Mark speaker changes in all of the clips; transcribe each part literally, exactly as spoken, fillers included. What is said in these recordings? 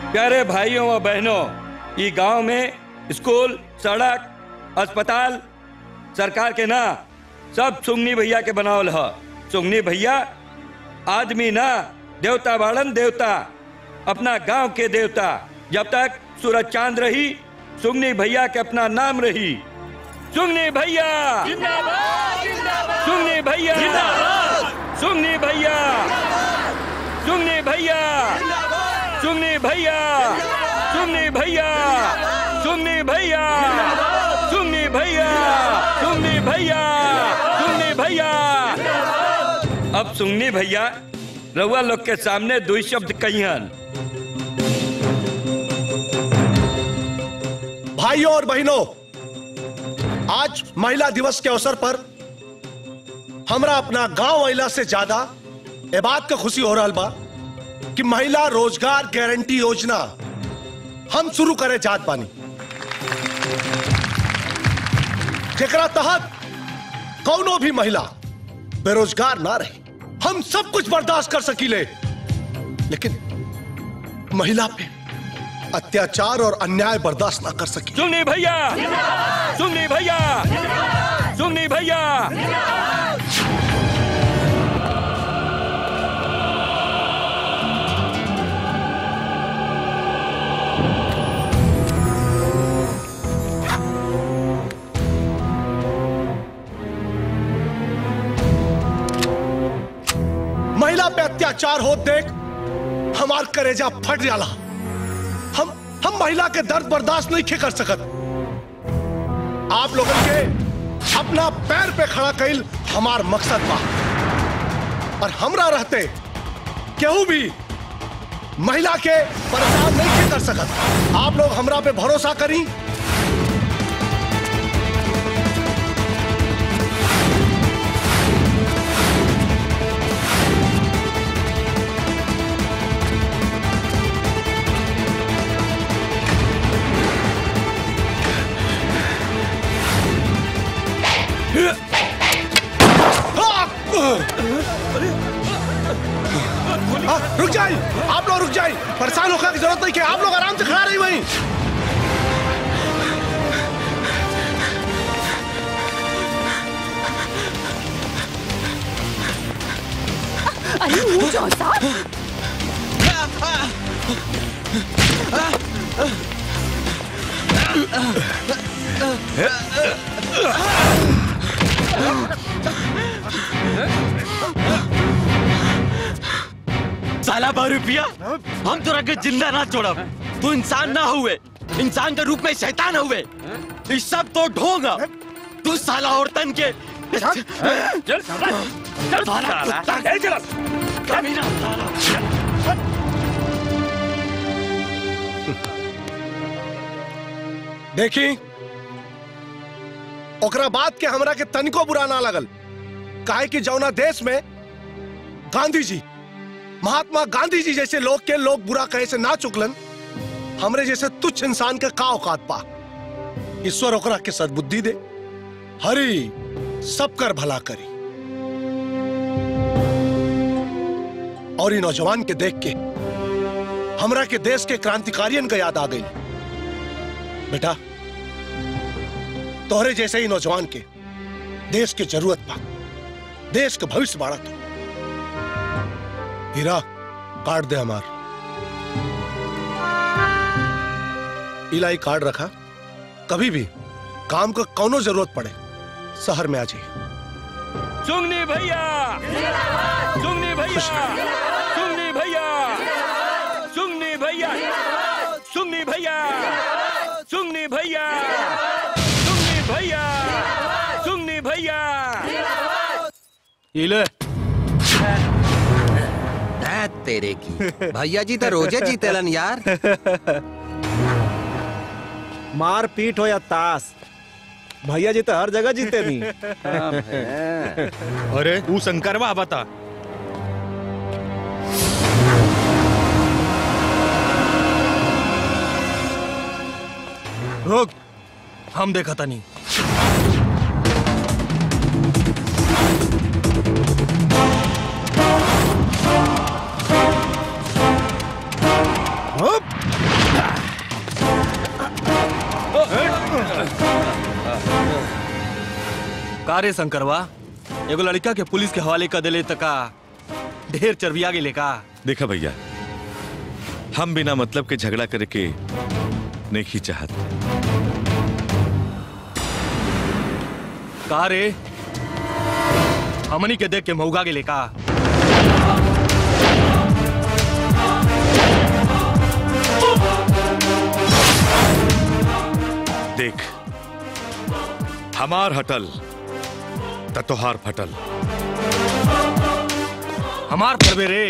Speaker 1: प्यारे भाइयों और बहनों, ये गांव में स्कूल, सड़क, अस्पताल सरकार के ना सब सुंगनी भैया के बनावल ह। सुंगनी भैया आदमी ना देवता बाड़न, देवता, अपना गांव के देवता। जब तक सूरज चांद रही, सुंगनी भैया के अपना नाम रही। सुंगनी भैया जिंदाबाद, जिंदाबाद। सुंगनी भैया जिंदाबाद, सुंगनी भैया, सुंगनी भैया, सुंगनी भैया, सुंगनी भैया, सुंगनी भैया, सुंगनी भैया, सुंगनी भैया, सुंगनी भैया। अब सुंगनी भैया रउआ लोग के सामने दो शब्द कहियन।
Speaker 2: भाइयों और बहनों, आज महिला दिवस के अवसर पर हमरा अपना गांव महिला से ज्यादा ए बात का खुशी हो रहा बा कि महिला रोजगार गारंटी योजना हम शुरू करे जात बानी, जेकरा तहत कौनो भी महिला बेरोजगार ना रहे। हम सब कुछ बर्दाश्त कर सकीले, लेकिन महिला पे अत्याचार और अन्याय बर्दाश्त ना कर सकी।
Speaker 1: सुंगनी भैया, सुंगनी भैया, सुंगनी भैया।
Speaker 2: महिला पे अत्याचार हो देख हमार करेजा फट जाला। हम हम महिला के दर्द बर्दाश्त नहीं कर सकत। आप लोगों के अपना पैर पे खड़ा कइल हमार मकसद बा, और हमरा रहते केहू भी महिला के परेशान नहीं कर सकत। आप लोग हमरा पे भरोसा करी। आ, रुक जाइए, आप लोग रुक जाइए। परेशान होकर की जरूरत नहीं है, आप लोग आराम से खड़ा रही वहीं।
Speaker 3: अरे वो जो साहब
Speaker 4: साला बारूपिया, हम तो रखे जिंदा ना छोड़ा। तू इंसान ना हुए, इंसान के रूप में शैतान हुए। इस सब तो ढोंगा। तू साला औरतन के चल चल चल कमीना साला।
Speaker 2: देखी, ओकरा बात के हमरा के तनिको बुरा ना लगल। काहे कि जौना देश में गांधी जी, महात्मा गांधी जी जैसे लोग के लोग बुरा कहे से ना चुकलन, हमरे जैसे तुच्छ इंसान के का औकात पा। ईश्वर ओकरा के सद्बुद्धि दे, हरि सब कर भला करी। और इन नौजवान के देख के हमरा के देश के क्रांतिकारियन का याद आ गई। बेटा, तोहरे जैसे ही नौजवान के देश की जरूरत पा, देश का भविष्य बाड़ा। तो हीरा कार्ड दे हमार। इलाई कार्ड रखा, कभी भी काम का कौनो जरूरत पड़े शहर में आ जाइए।
Speaker 1: सुंगनी भैया, सुंगनी भैया, सुंगनी भैया, सुंगनी भैया, सुंगनी भैया, सुंगनी भैया, सुंगनी भैया, सुंगनी भैया।
Speaker 4: ये ले
Speaker 5: तेरे की भैया जी तो रोजे जीतेलन यार।
Speaker 6: मार पीट हो या ताश, भैया जी तो हर जगह जीते नहीं।
Speaker 4: अरे तू शंकरवा बता। रुक, हम देखा था नहीं। कारे शंकरवा एगो लड़का के पुलिस के हवाले कर दिले तका ढेर चर्बिया गेले का।
Speaker 7: देखा भैया, हम बिना मतलब के झगड़ा करे के नहीं चाहत।
Speaker 4: कारे हमनी के देख के मऊगा गेले का।
Speaker 7: देख, हमार हटल त तोहार फटल।
Speaker 4: हमार फरबे रे।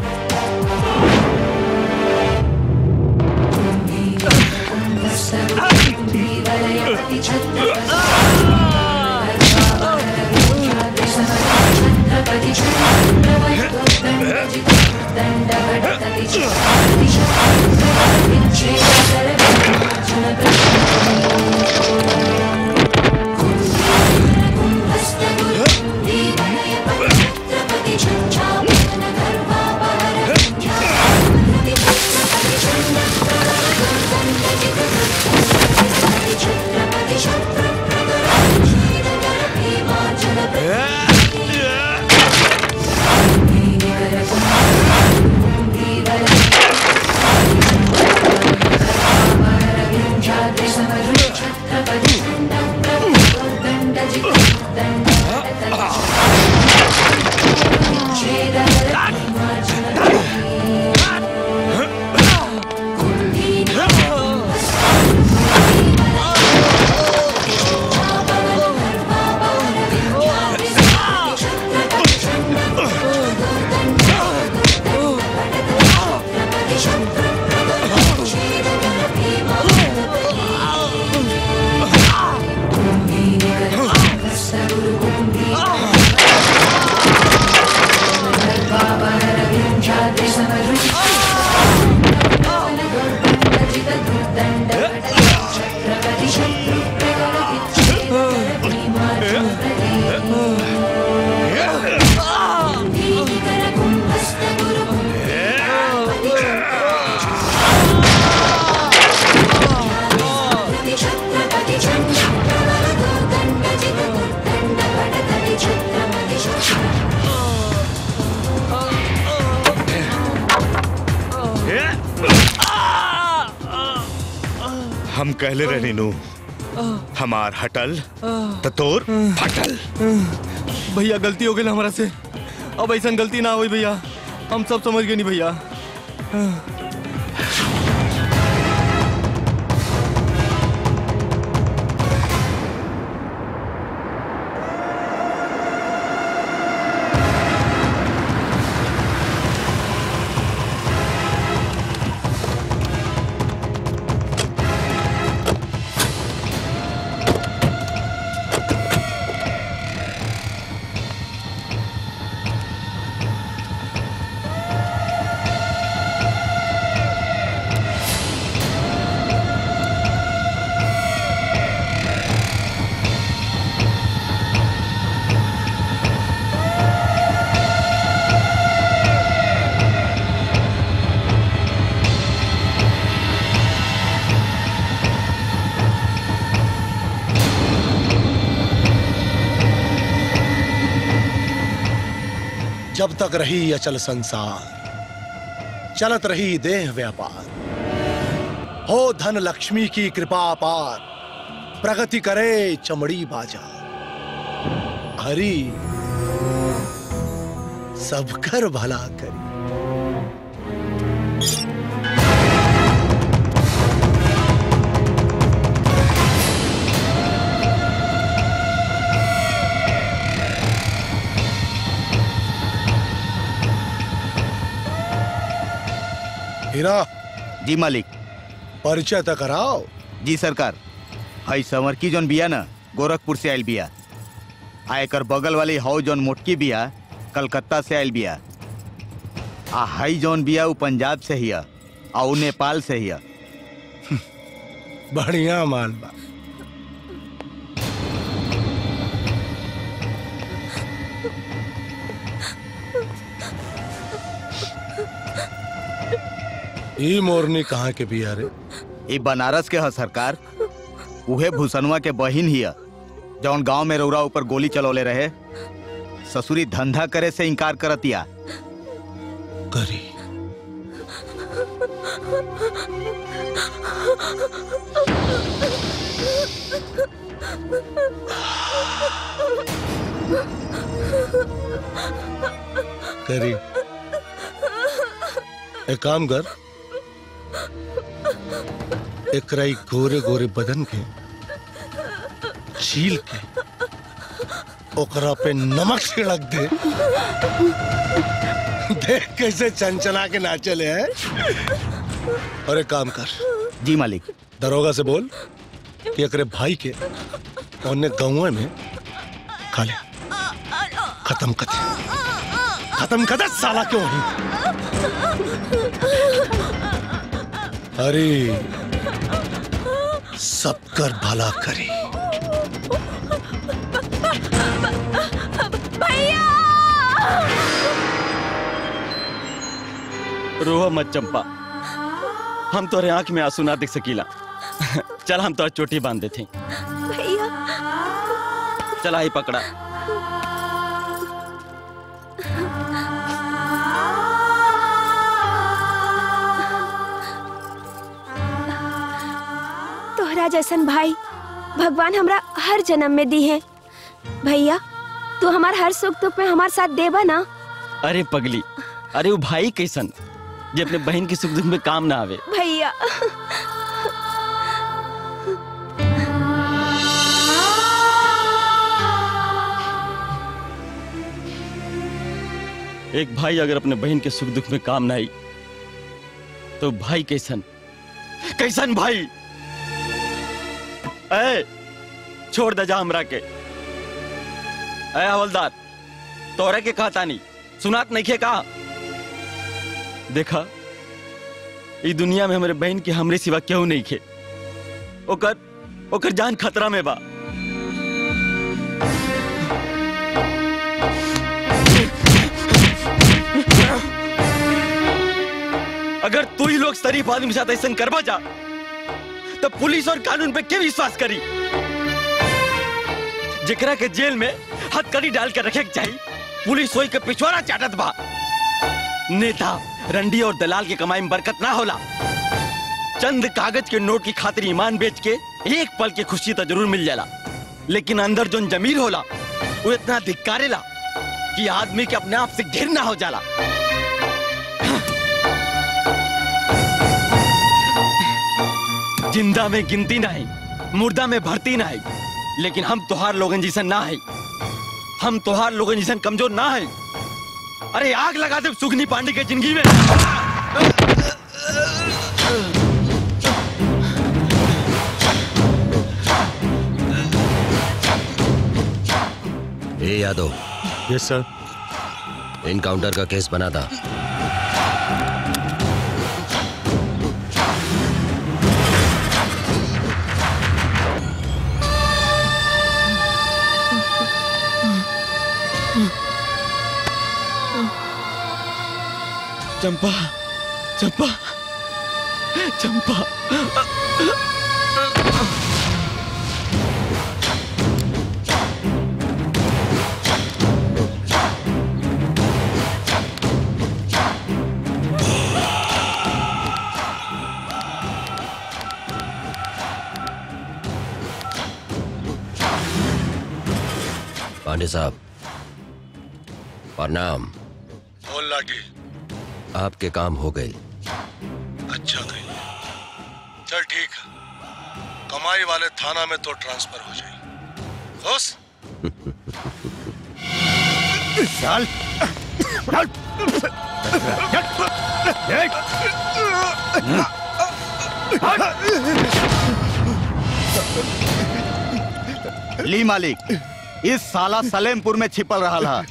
Speaker 7: हम कहले रहनी नू, हमार हटल त तोर फटल।
Speaker 4: भैया गलती हो गई हमारा से, अब ऐसा गलती ना हुई भैया, हम सब समझ गए नहीं भैया।
Speaker 2: जब तक रही अचल संसार, चलत रही देह व्यापार। हो धन लक्ष्मी की कृपा पार, प्रगति करे चमड़ी बाजार। हरि सबकर भला करी। हीरा
Speaker 8: जी मालिक।
Speaker 2: परिचय तो कराओ।
Speaker 8: जी सरकार। हई संवर की जोन बिया न गोरखपुर से आयल बिया। आयकर बगल वाली हौ जोन मोटकी बिया कलकत्ता से आयल बिया। आ हई जोन बिया उ पंजाब से हिया आ उ नेपाल से हिया।
Speaker 2: बढ़िया माल बा। ई मोरनी कहाँ के बिया रे?
Speaker 8: ये बनारस के ह सरकार। उहे भूसनवा के बहिन हिया जौन गांव में रौरा ऊपर गोली चलौले रहे। ससुरी धंधा करे से इनकार करतिया।
Speaker 2: करी करी एक काम कर, एकराई गोरे गोरे बदन के छील के ओकरा पे नमक छिड़क दे। देख कैसे चंचना के नाचले है। और एक काम कर।
Speaker 8: जी मालिक।
Speaker 2: दरोगा से बोल कि एकरे भाई के उन्हें गाँव में खा ले। खत्म कर दे, खत्म कर दे साला क्यों ही। अरे सब कर भला करी।
Speaker 3: भैया
Speaker 4: रोह मत चंपा, हम तोरे आंख में आंसू ना देख सकीला। चल हम तो चोटी बांध देते।
Speaker 3: भैया
Speaker 4: चला ही पकड़ा।
Speaker 3: तोहरा जैसन भाई भगवान हमरा हर जन्म में दी है। भैया तू हमार हर सुख दुख में हमार साथ देबा ना।
Speaker 4: अरे पगली, अरे वो भाई कैसन जे अपने बहन की सुख दुख में काम ना आवे।
Speaker 3: भैया
Speaker 4: एक भाई अगर अपने बहन के सुख दुख में काम ना आई तो भाई कैसन कैसन भाई। ए, छोड़ दे जा हमरा के। ए हवलदार, तोरे के कहता नहीं सुनात नहीं खे कहा। देखा इस दुनिया में हमारे बहन के हमरे सिवा क्यों नहीं खे। ओकर ओकर जान खतरा में बा। अगर तू ही लोग शरीफ आदमी के साथ ऐसा करवा जा तो पुलिस और कानून पे क्या विश्वास करी। जिकरा के जेल में हथकड़ी डाल कर रखे चाहिए, पुलिस वही के पिछवाड़ा चाटत बा। नेता रंडी और दलाल की कमाई में बरकत ना होला। चंद कागज के नोट की खातिर ईमान बेच के एक पल की खुशी तो जरूर मिल जाला, लेकिन अंदर जो जमीर होला वो इतना धिक्कारेला कि आदमी के अपने आप से घिरना हो जाला। जिंदा में गिनती नहीं, मुर्दा में भर्ती नहीं, लेकिन हम तोहार लोगन जैसा ना है। हम तोहार लोगन जैसा कमजोर ना है। अरे आग लगा दे सुगनी पांडे के जिंदगी में।
Speaker 9: ए यादव।
Speaker 2: Yes sir.
Speaker 9: इनकाउंटर का केस बना था।
Speaker 4: चंपा, चंपा, चंपा।
Speaker 9: पांडे साहब प्रणाम।
Speaker 2: बोल लाठी।
Speaker 9: आपके काम हो गए।
Speaker 2: अच्छा गई। चल ठीक है, कमाई वाले थाना में तो ट्रांसफर हो जाए। खुश?
Speaker 8: चल। ली मालिक, इस साला सलेमपुर में छिपल रहा था।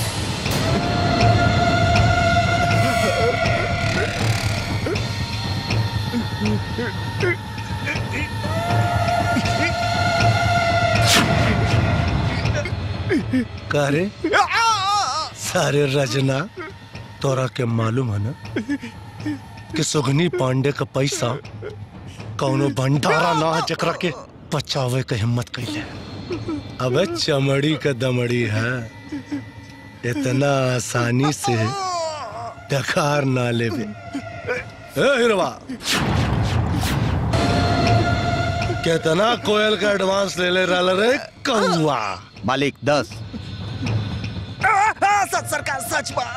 Speaker 2: करे सारे रजना तोरा के मालूम है ना कि सुगनी पांडे का पैसा कौनो भंडारा ना जकरा के बचावे के हिम्मत कैले। अबे चमड़ी का दमड़ी है, इतना आसानी से डकार ना लेवे। ए हिरवा, कितना कोयल का एडवांस ले ले रहा रे कौवा?
Speaker 8: मालिक दस।
Speaker 6: सच सरकार, सच बा।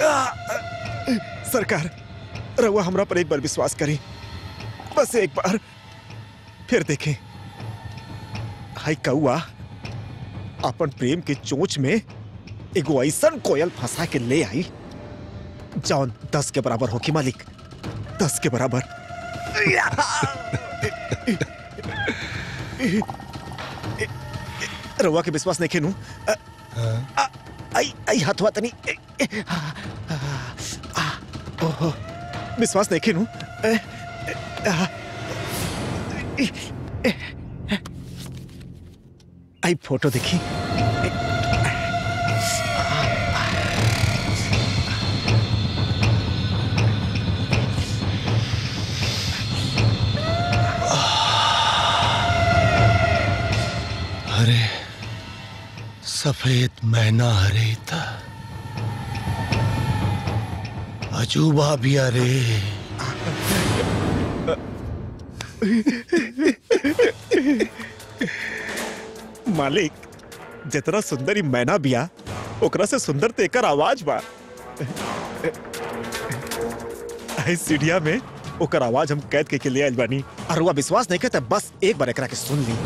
Speaker 6: सरकार रहुआ हमरा पर एक बार विश्वास करी, बस एक बार, फिर देखें। हाय कौआ अपन प्रेम के चोंच में एगो ऐसन कोयल फंसा के ले आई जौन दस के बराबर होगी मालिक, दस के बराबर। रहुआ के विश्वास नहीं खेनू? आई आई हाथवा तनी। ओहो, विश्वास नहीं खेनू? आई फोटो देखी।
Speaker 2: अरे सफेद मैना हरे था, अजूबा भी अरे।
Speaker 6: मालिक जितना सुंदरी मैना बिया ओकरा से सुंदर तेकर आवाज बा। सीढ़िया में ओकर आवाज हम कैद के, के ले आइल बानी। और वो विश्वास नहीं करता, बस एक बार एकरा के सुन ली।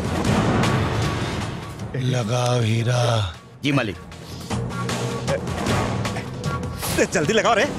Speaker 2: लगाओ हीरा।
Speaker 8: जी मालिक।
Speaker 6: जल्दी लगाओ रे।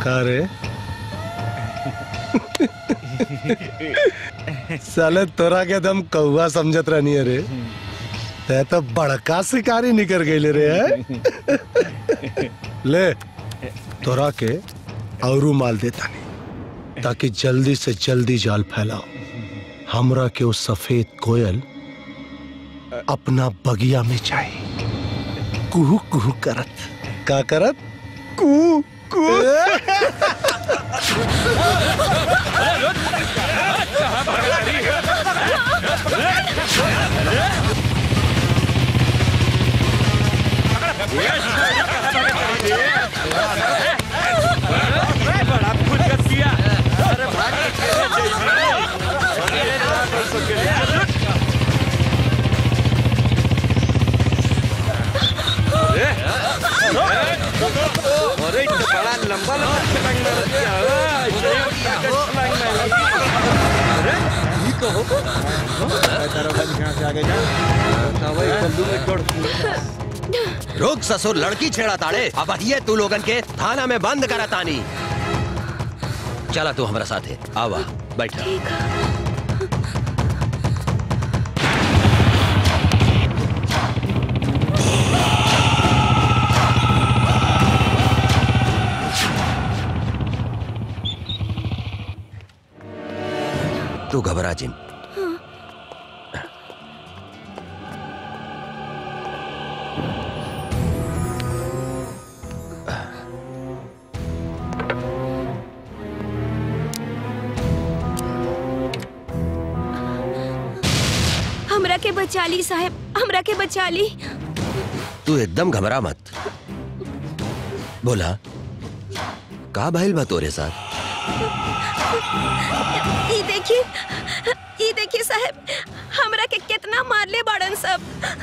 Speaker 2: का रे साले तोरा के दम कौआ समझत रहनी है रे, ते तो बड़का शिकारी निकल गई रे है? ले तोरा के औरू माल देता नहीं ताकि जल्दी से जल्दी जाल फैलाओ। हमरा के वो सफेद कोयल अपना बगिया में चाहिए, कुहू कुहू करत। का करत? कुहू कुहू।
Speaker 1: बड़ा कुछ कर दिया। अरे भाग अरे बड़ा लंबा लंबा छलांग मार दिया। छलांग अरे ये तो हो कहां से आगे जा भाई बंदूक में छोड़।
Speaker 9: रुक ससुर, लड़की छेड़ा ताड़े। अब ये तू लोगन के थाना में बंद करा तानी। चला तू हमारा साथ है, आवा बैठा। तू घबरा जिन।
Speaker 3: हमरा के बचा ली साहब, हमरा के बचा ली।
Speaker 9: तू एकदम घबरा मत। बोला का भइल बा तोरे साथ?
Speaker 3: ये देखिए, ये देखिए साहब, हमरा के कितना मारले बाड़न सब।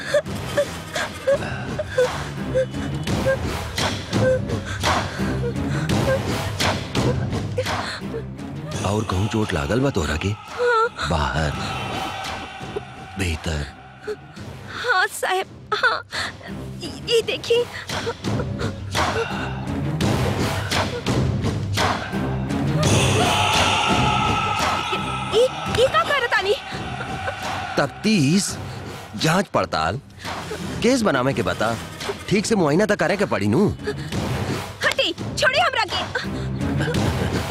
Speaker 9: और कहूँ चोट लागल बा तोरा के? बाहर भीतर?
Speaker 3: हाँ साहब, हाँ। ये देखिए। ये ये का करतानी?
Speaker 9: तफ्तीश, जांच पड़ताल, केस बनावे के बता। ठीक से मुआयना तक करे के पड़ी नू।
Speaker 3: हटी, छोड़ी हमरा के।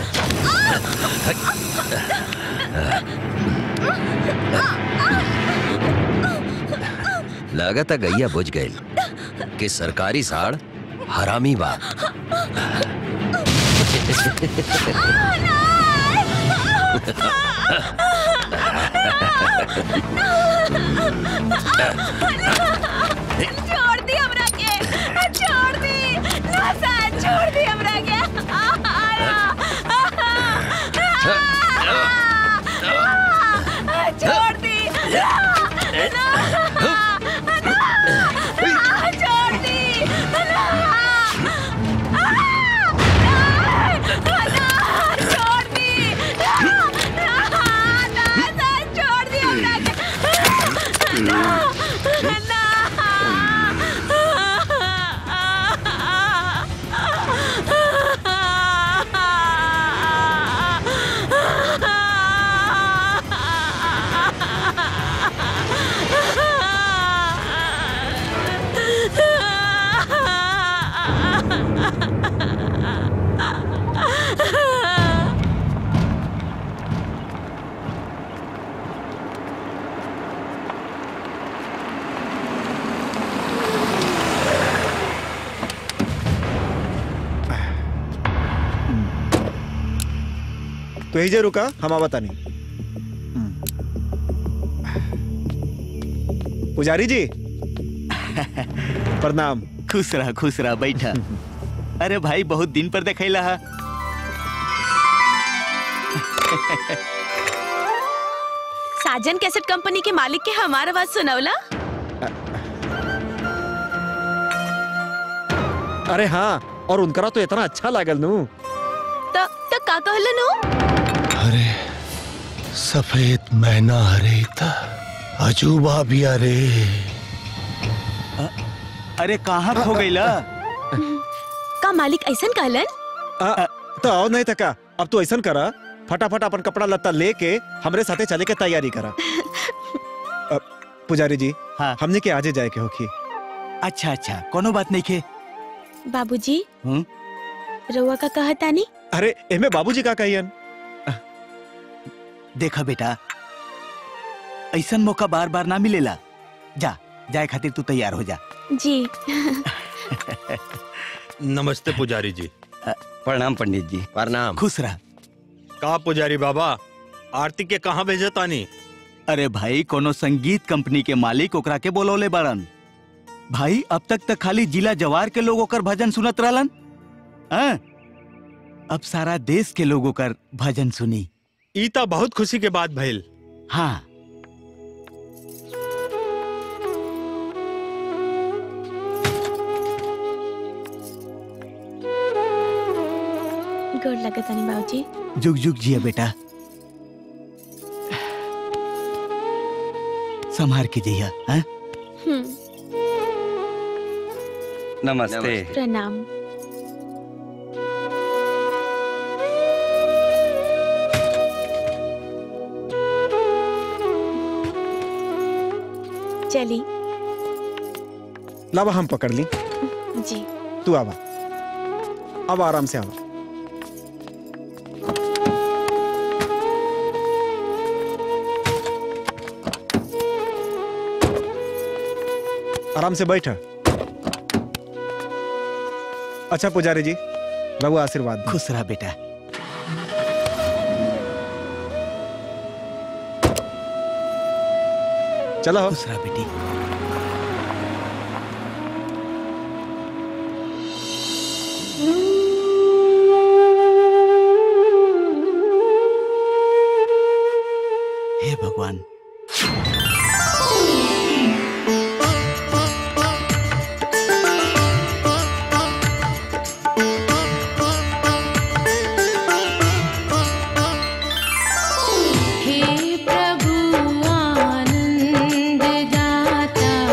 Speaker 9: लागत गैया बुझ गई कि सरकारी साड़ हरामी बा।
Speaker 3: छोड़ दी हमरा के, छोड़ दी, ना साहब, छोड़ दी हमरा के। छोड़ दी,
Speaker 6: तो ही जे रुका, हम आवता नहीं। पुजारी जी प्रणाम।
Speaker 8: खुश रहा, खुश रहा, बैठा। अरे भाई बहुत दिन पर देखैला है।
Speaker 3: साजन कैसेट कंपनी के मालिक के हमारा आवाज सुनौला?
Speaker 6: अरे हाँ, और उनकरा तो इतना अच्छा लागल नू।
Speaker 3: तो तो का कहलन नु?
Speaker 2: अरे सफेद मैना हरे था, अजूबा भी अरे।
Speaker 8: अरे कहाँ खो गईला?
Speaker 3: का मालिक ऐसन कहलन?
Speaker 6: तो आओ नहीं थका, अब तू ऐसा करा, फटाफट अपन कपड़ा लत्ता लेके हमरे साथे चले के तैयारी करा। अ, पुजारी जी,
Speaker 8: हाँ।
Speaker 6: हमने के आजे जाए के होखी।
Speaker 8: अच्छा अच्छा, कोनो बात नहीं खे।
Speaker 3: बाबूजी,
Speaker 8: हम्म?
Speaker 3: रउआ का कहता नहीं?
Speaker 6: अरे एमे बाबूजी का कहियन?
Speaker 8: देखा बेटा, ऐसा मौका बार बार ना मिलेला। जा, जाए खातिर तू तैयार हो जा।
Speaker 3: जी।
Speaker 10: नमस्ते पुजारी जी।
Speaker 9: प्रणाम पंडित जी। प्रणाम।
Speaker 8: खुश रह।
Speaker 10: कहा पुजारी बाबा, आरती के कहाँ भेजे तानी?
Speaker 8: अरे भाई, कोनो संगीत कंपनी के मालिक ओकरा के बोलौले बाड़न। भाई, अब तक तक खाली जिला जवार के लोग ओकर भजन सुनत रहलन, हाँ? अब सारा देश के लोग ओकर भजन सुनी।
Speaker 10: ई ता बहुत खुशी के बात भइल।
Speaker 8: हाँ।
Speaker 3: गोड़ लगता नहीं बाबूजी।
Speaker 8: जुग जुग जिया बेटा, संभार के जिया। हाँ?
Speaker 3: हम्म,
Speaker 1: नमस्ते।
Speaker 3: प्रणाम। चली।
Speaker 6: लावा हम पकड़ ली।
Speaker 3: जी।
Speaker 6: तू आवा, अब आराम से आवा। आराम से बैठ। अच्छा पुजारी जी, रघु आशीर्वाद।
Speaker 8: खुश रहा बेटा।
Speaker 6: चलो।
Speaker 8: खुश रहा बेटी। हे भगवान,
Speaker 11: हे प्रभु आनंद जाता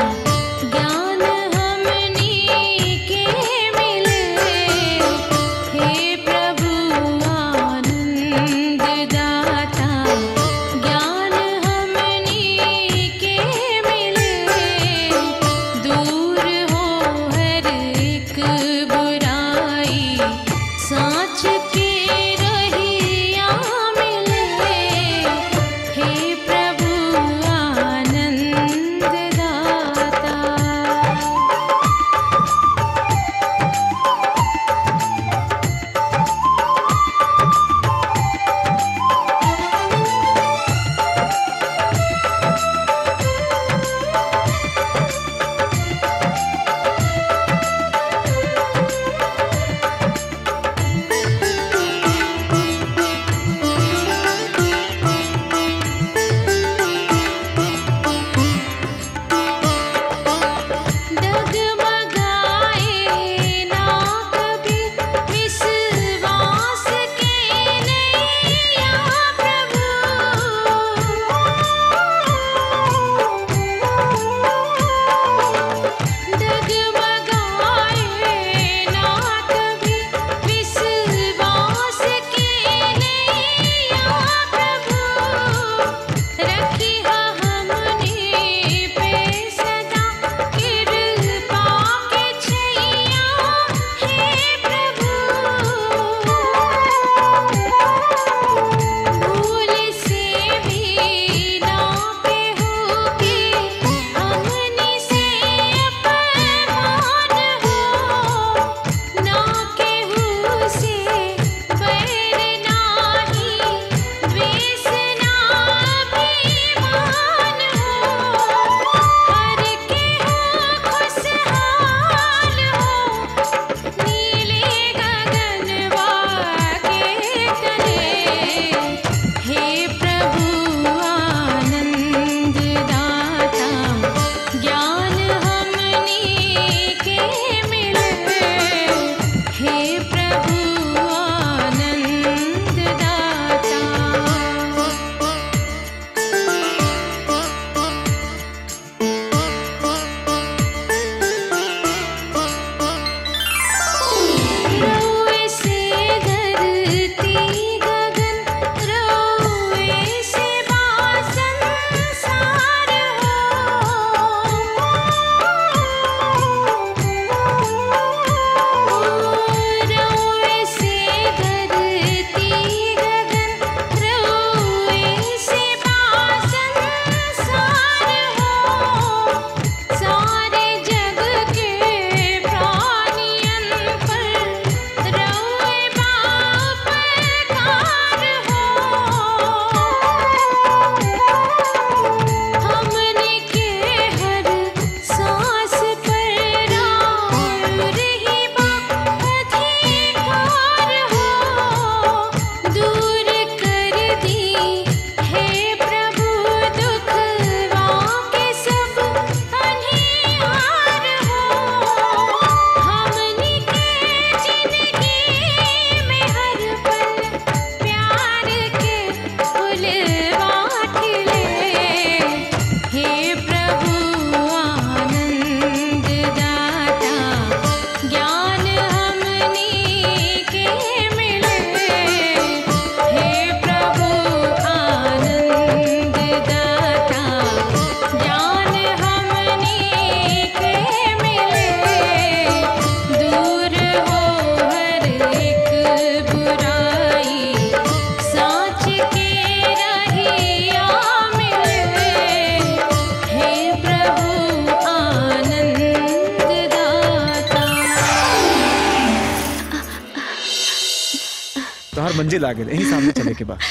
Speaker 6: तोहर मंजिल आ गए, यही सामने चले के बाद।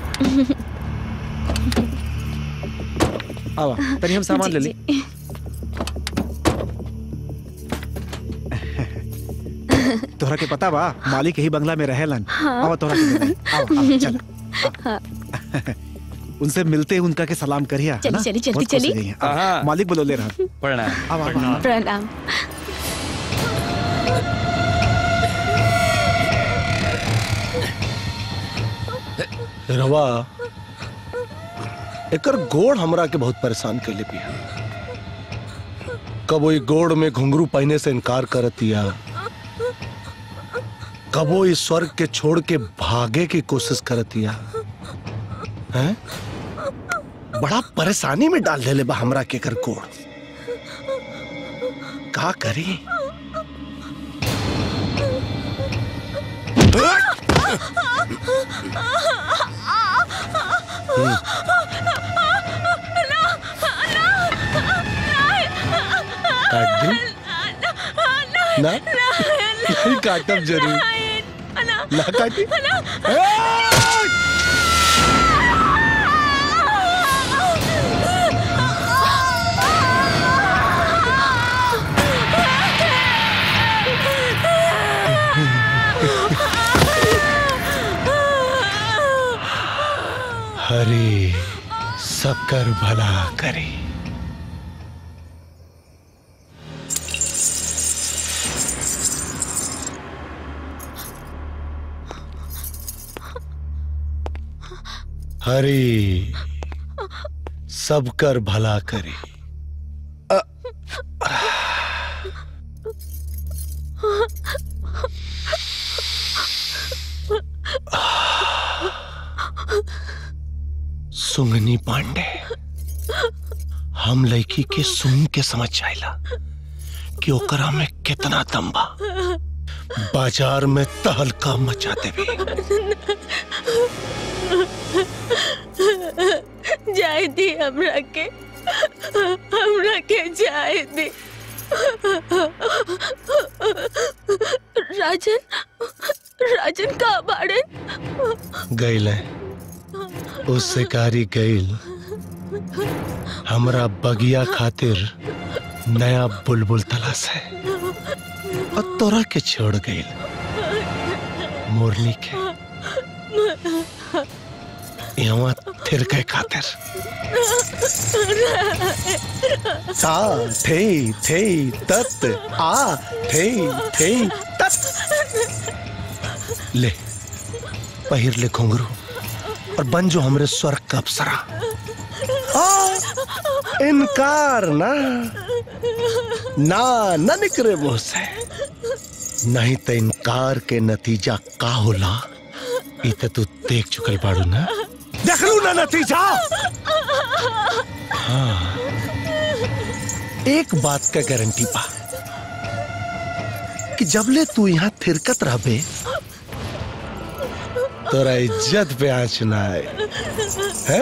Speaker 6: आवा तनी हम सामान ले ली। तोहरा के पता बा मालिक यही बंगला में रहेलन। आवा तोहरा के ले ली। आवा, आवा चल। उनसे मिलते ही उनका के सलाम करिया।
Speaker 3: चली चली जल्दी चली।
Speaker 6: मालिक बोलो ले रहा।
Speaker 1: प्रणाम।
Speaker 3: प्रणाम।
Speaker 2: रवा एकर गोड़ हमरा के बहुत परेशान कर ले पिया। कबो ई गोड़ में घुंघरू पहने से इनकार करतिया, कबो इस स्वर्ग के छोड़ के भागे की कोशिश करतिया। हैं? बड़ा परेशानी में डाल देले बा हमरा के कर गोड़। का करी? काट दूं? ना नहीं काटब जरूर। ना काटी? हरे सबकर भला करे। हरे सबकर भला करे। अ, सुंगनी पांडे, हम लड़की के सुन के समझ जाइला कि ओकरा में कितना दम बा। बाजार में तहलका मचा देवी।
Speaker 11: जाए दी हमरा के, हमरा के जाए दी। राजन, राजन का बाड़े?
Speaker 2: गैल है उस शिकारी गैल हमरा बगिया खातिर नया बुलबुल तलाश है और तोरा के छोड़ गैल मोरनी के यहाँ थिरके खातिर। ता थे थे तत आ थे थे तत। ले पहिर ले घुंघरू और बन जो हमरे स्वर्ग का अप्सरा। इनकार ना ना न निकरे मुंह से, नहीं तो इनकार के नतीजा का होला ई तो तू देख चुकल बाड़ू ना। देख लू ना नतीजा। हाँ, एक बात का गारंटी बा कि जबले तू यहाँ थिरकत रहबे तोरा इज्जत पे आँच ना आए। हैं?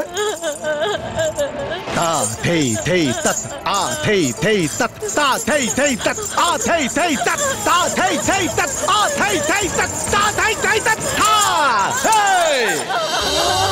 Speaker 2: ता थे थे तत आ थे थे तत ता थे थे तत आ थे थे तत ता थे थे तत आ थे थे तत ता थे थे तत हा हे।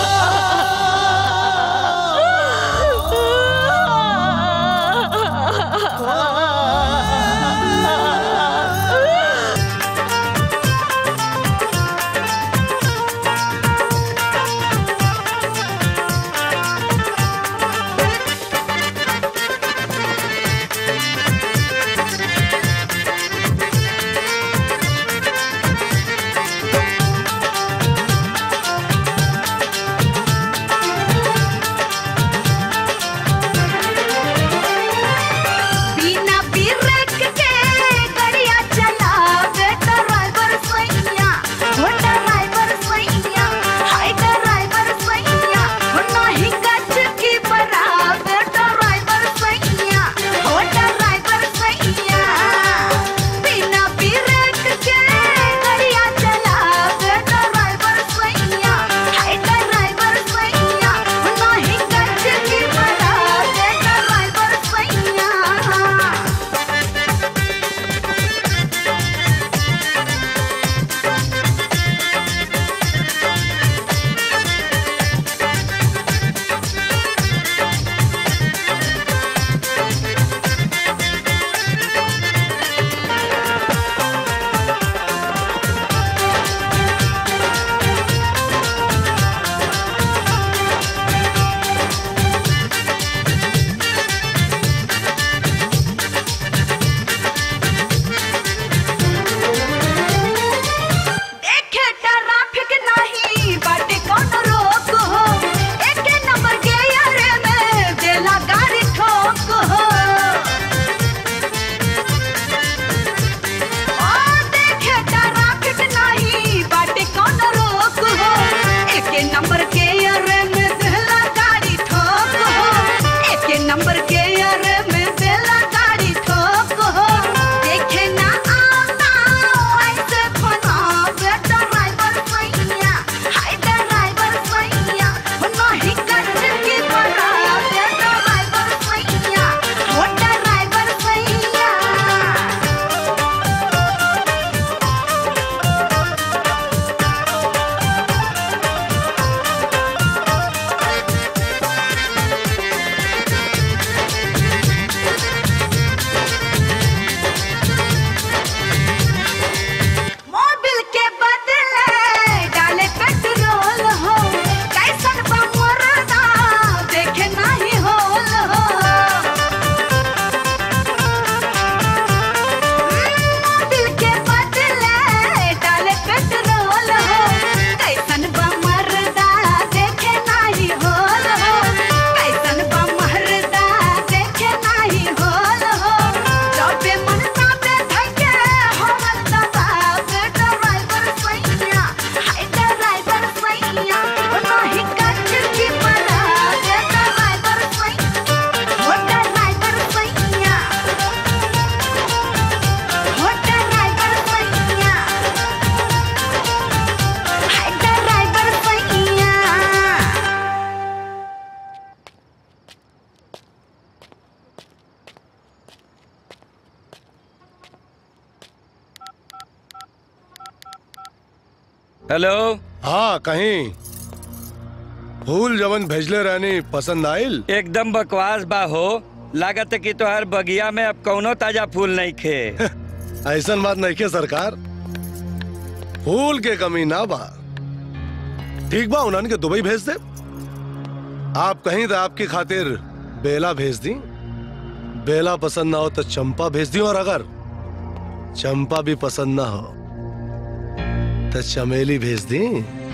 Speaker 1: हेलो।
Speaker 2: हाँ कहीं फूल जवन भेजले रहनी पसंद आइल?
Speaker 1: एकदम बकवास बा हो। लागत है कि तोहर बगिया में अब कौनो ताजा फूल नहीं खे।
Speaker 2: ऐसा बात नहीं के सरकार, फूल के कमी ना बा। ठीक बा, उन्होंने के दुबई भेज दे। आप कहीं तो आपकी खातिर बेला भेज दी। बेला पसंद ना हो तो चंपा भेज दी, और अगर चंपा भी पसंद ना हो तो चमेली भेज दी।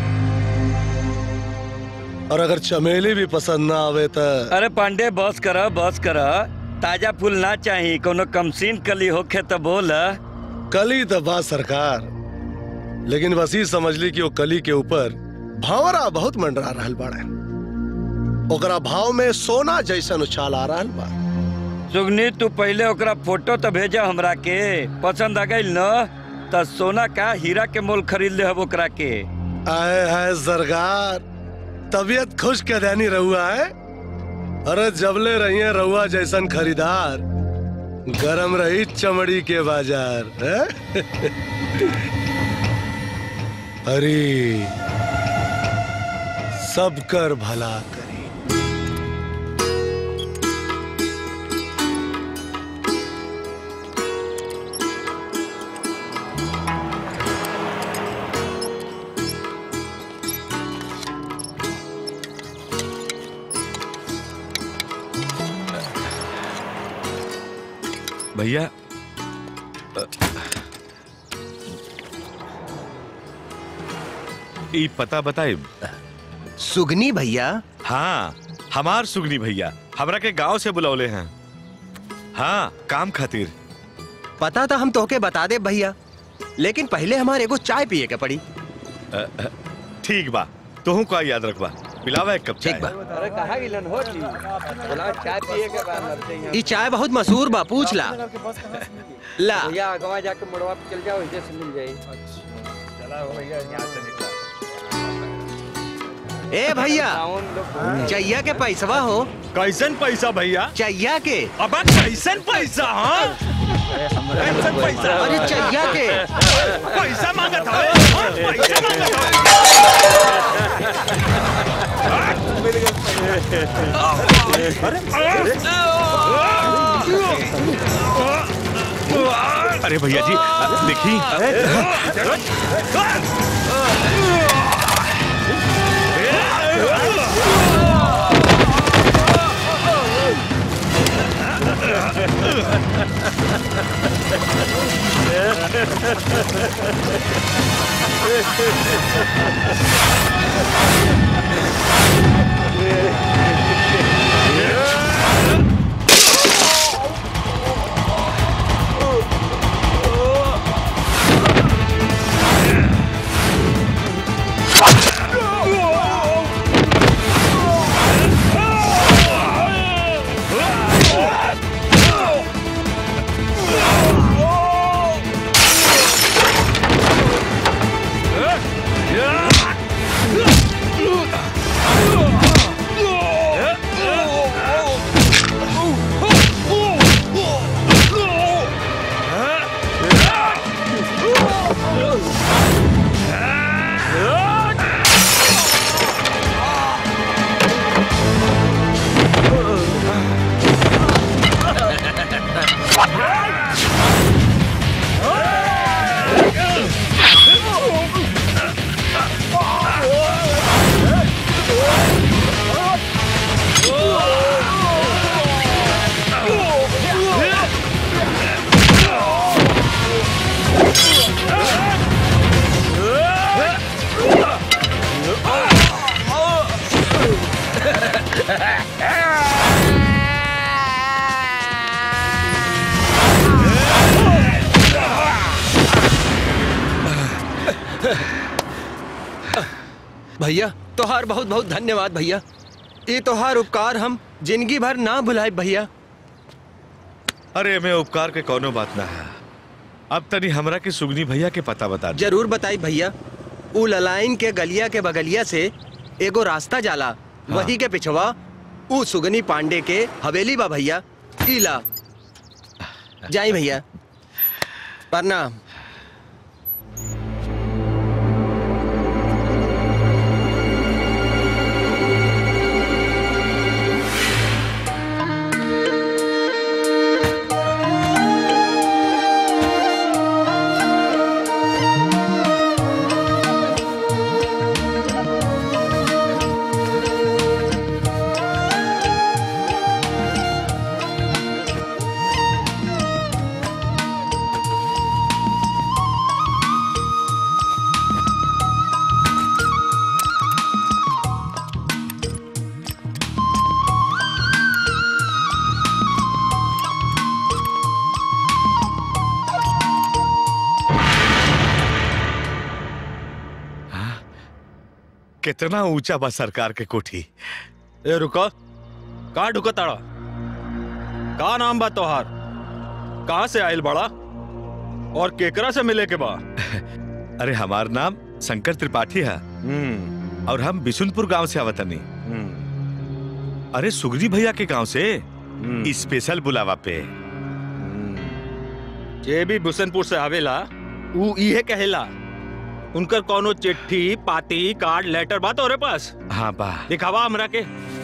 Speaker 2: और अगर चमेली भी पसंद ना आवे तो
Speaker 1: अरे पांडे बस कर बस कर। ताजा फूल ना चाहिए, कोनो कमसीन कली होखे तो बोल।
Speaker 2: कली तो बा सरकार, लेकिन बस ही समझ ली कि वो कली के ऊपर भावरा बहुत मंडरा रहल बाड़े। ओकरा भाव में सोना जैसन उछाल आ रहल बा।
Speaker 1: सुगनी तू पहले ओकरा फोटो तो भेजा हमरा के। पसंद आ गई न तो सोना का हीरा के मोल खरीद ले हम ओकरा के।
Speaker 2: आए है सरकार, तबीयत खुश के देनी रहुआ है। अरे जबले रही है रहुआ जैसन खरीदार, गरम रही चमड़ी के बाजार है? अरे सब कर भला करी।
Speaker 7: भैया ई पता बताए?
Speaker 9: सुगनी भैया?
Speaker 7: हाँ, हमार सुगनी भैया हमरा के गांव से बुलौले हैं। हाँ, काम खातिर।
Speaker 9: पता था हम तोहके बता दे भैया, लेकिन पहले हमारे को चाय पिए के पड़ी।
Speaker 7: ठीक बा, तोहू का याद रखबा। पिलावा एक कप चाय।
Speaker 9: ठीक बा।
Speaker 12: अरे कहाँ गिलन हो जी? बोला चाय पिए के बाद
Speaker 9: ये चाय बहुत मशहूर बा, पूछ ला। ला
Speaker 12: भैया अगवा जाके मोड़वा पे चल जाओ, इधर से मिल जाए। चला भैया यहाँ से निकला।
Speaker 9: ए भैया, चैया के पैसवा हो।
Speaker 10: कैसन पैसा भैया?
Speaker 9: चैया के।
Speaker 10: अब कैसन पैसा? हाँ, कैसन पैसा?
Speaker 9: अरे चैया के
Speaker 10: पैसा मांगत है। पैसा मांगत
Speaker 7: अरे भैया जी देखी।
Speaker 9: भैया तोहार बहुत बहुत धन्यवाद भैया। ये तोहार उपकार हम जिंदगी भर ना भुलाए भैया।
Speaker 7: अरे मैं उपकार के कोनो बात ना है। अब तनी हमरा के सुगनी भैया के पता बता दे।
Speaker 9: जरूर बताई भैया। उ ललाइन के गलिया के बगलिया से एगो रास्ता जाला। हाँ। वही के पिछवा उ सुगनी पांडे के हवेली बा भैया। इला जाई भैया, प्रणाम।
Speaker 7: कितना ऊंचा बा सरकार के कोठी।
Speaker 10: ए रुको, कहाँ ढुको ताड़ा? का नाम बा तोहार? कहाँ से आयल बड़ा और केकरा से मिले के बा?
Speaker 7: अरे हमार नाम शंकर त्रिपाठी है और हम बिशुनपुर गांव से आवतनी। अरे सुगनी भैया के गांव से स्पेशल बुलावा पे।
Speaker 10: जे भी बिशुनपुर से आवेला ऊ इहे कहेला। उनकर कोनो चिट्ठी पाती कार्ड लेटर बा तोरे पास?
Speaker 7: हाँ बा।
Speaker 10: दिखावा हमरा के।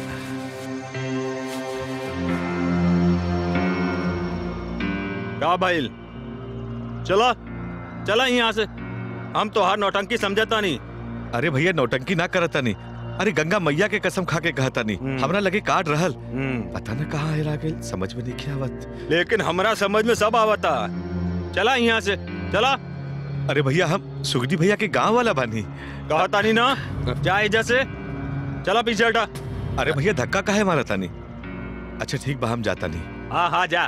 Speaker 10: का भाईल, चला चला यहाँ से। हम तोहार नौटंकी समझता नहीं।
Speaker 7: अरे भैया नौटंकी ना करता नहीं। अरे गंगा मैया के कसम खा के कहता नहीं। हमरा लगे कार्ड रहल, पता न कहाँ आयल गेल, समझ में नहीं आवत।
Speaker 10: लेकिन हमरा समझ में सब आवता। चला यहाँ से, चला।
Speaker 7: अरे भैया हम सुगनी भैया के गांव वाला बानी।
Speaker 10: कहता नहीं ना, जा एजा से। चला पीछे हटा।
Speaker 7: अरे भैया धक्का काहे मारता नहीं? अच्छा ठीक बा, हम जाता नहीं।
Speaker 10: हाँ हाँ जा।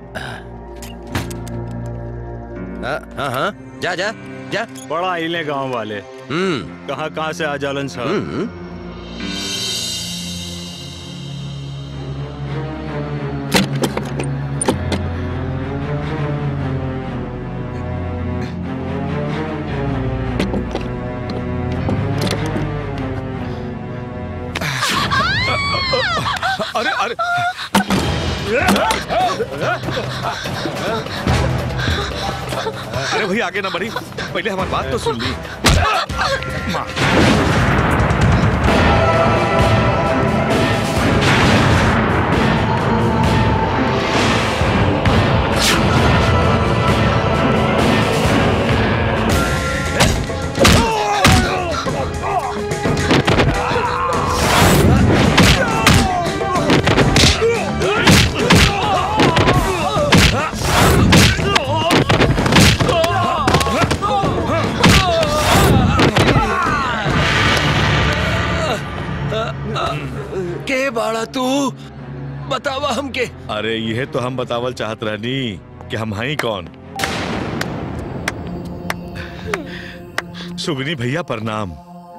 Speaker 9: हाँ हाँ जा जा जा।
Speaker 10: बड़ा हिले गांव वाले।
Speaker 9: हम्म
Speaker 10: कहाँ कहाँ से आ जालन साहब।
Speaker 7: अरे अरे अरे भैया आगे ना बढ़ी, पहले हमारी बात तो सुन ली।
Speaker 9: के बाड़ा तू बतावा हमके।
Speaker 7: अरे यह तो हम बतावल चाहत रहनी कि हम हैं कौन। सुगनी भैया प्रणाम।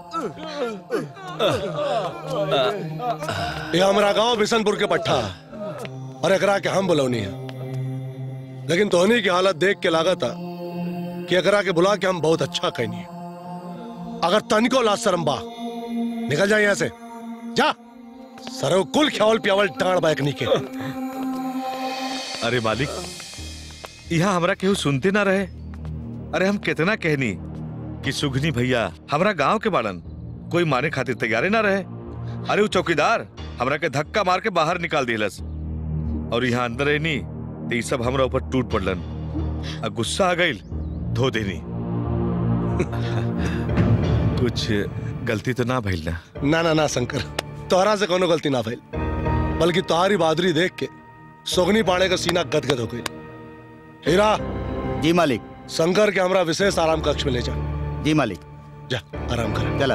Speaker 2: ये हमारा गांव बिशनपुर के पट्टा और एकरा के हम बुलौनी है, लेकिन तोहनी की हालत देख के लागत है कि एकरा के बुला के हम बहुत अच्छा कहनी। अगर तनिको लाज शर्म बा, निकल जा यहाँ से, जा। सरो कुल ख्याल प्यावल टाण बैकनी के।
Speaker 7: अरे मालिक, यहाँ हमरा केहू सुनते ना रहे। अरे हम कितना कहनी कि सुगनी भैया हमरा गांव के बाड़न, कोई माने खातिर तैयारे ना रहे। अरे वो चौकीदार हमरा के धक्का मार के बाहर निकाल दिलस और यहाँ अंदर रहनी तो ये सब हमरा ऊपर टूट पड़लन। अब गुस्सा आ गई, धो देनी। कुछ गलती तो ना भइल ना?
Speaker 2: ना ना ना शंकर, तोहरा से कोनो गलती ना भइल, बल्कि तुम्हारी बहादुरी देख के सोगनी पाड़े का सीना गदगद हो गई। हीरा।
Speaker 8: जी मालिक।
Speaker 2: शंकर के हमरा विशेष आराम कक्ष में ले जा।
Speaker 8: जी मालिक।
Speaker 2: जा आराम कर।
Speaker 8: चला।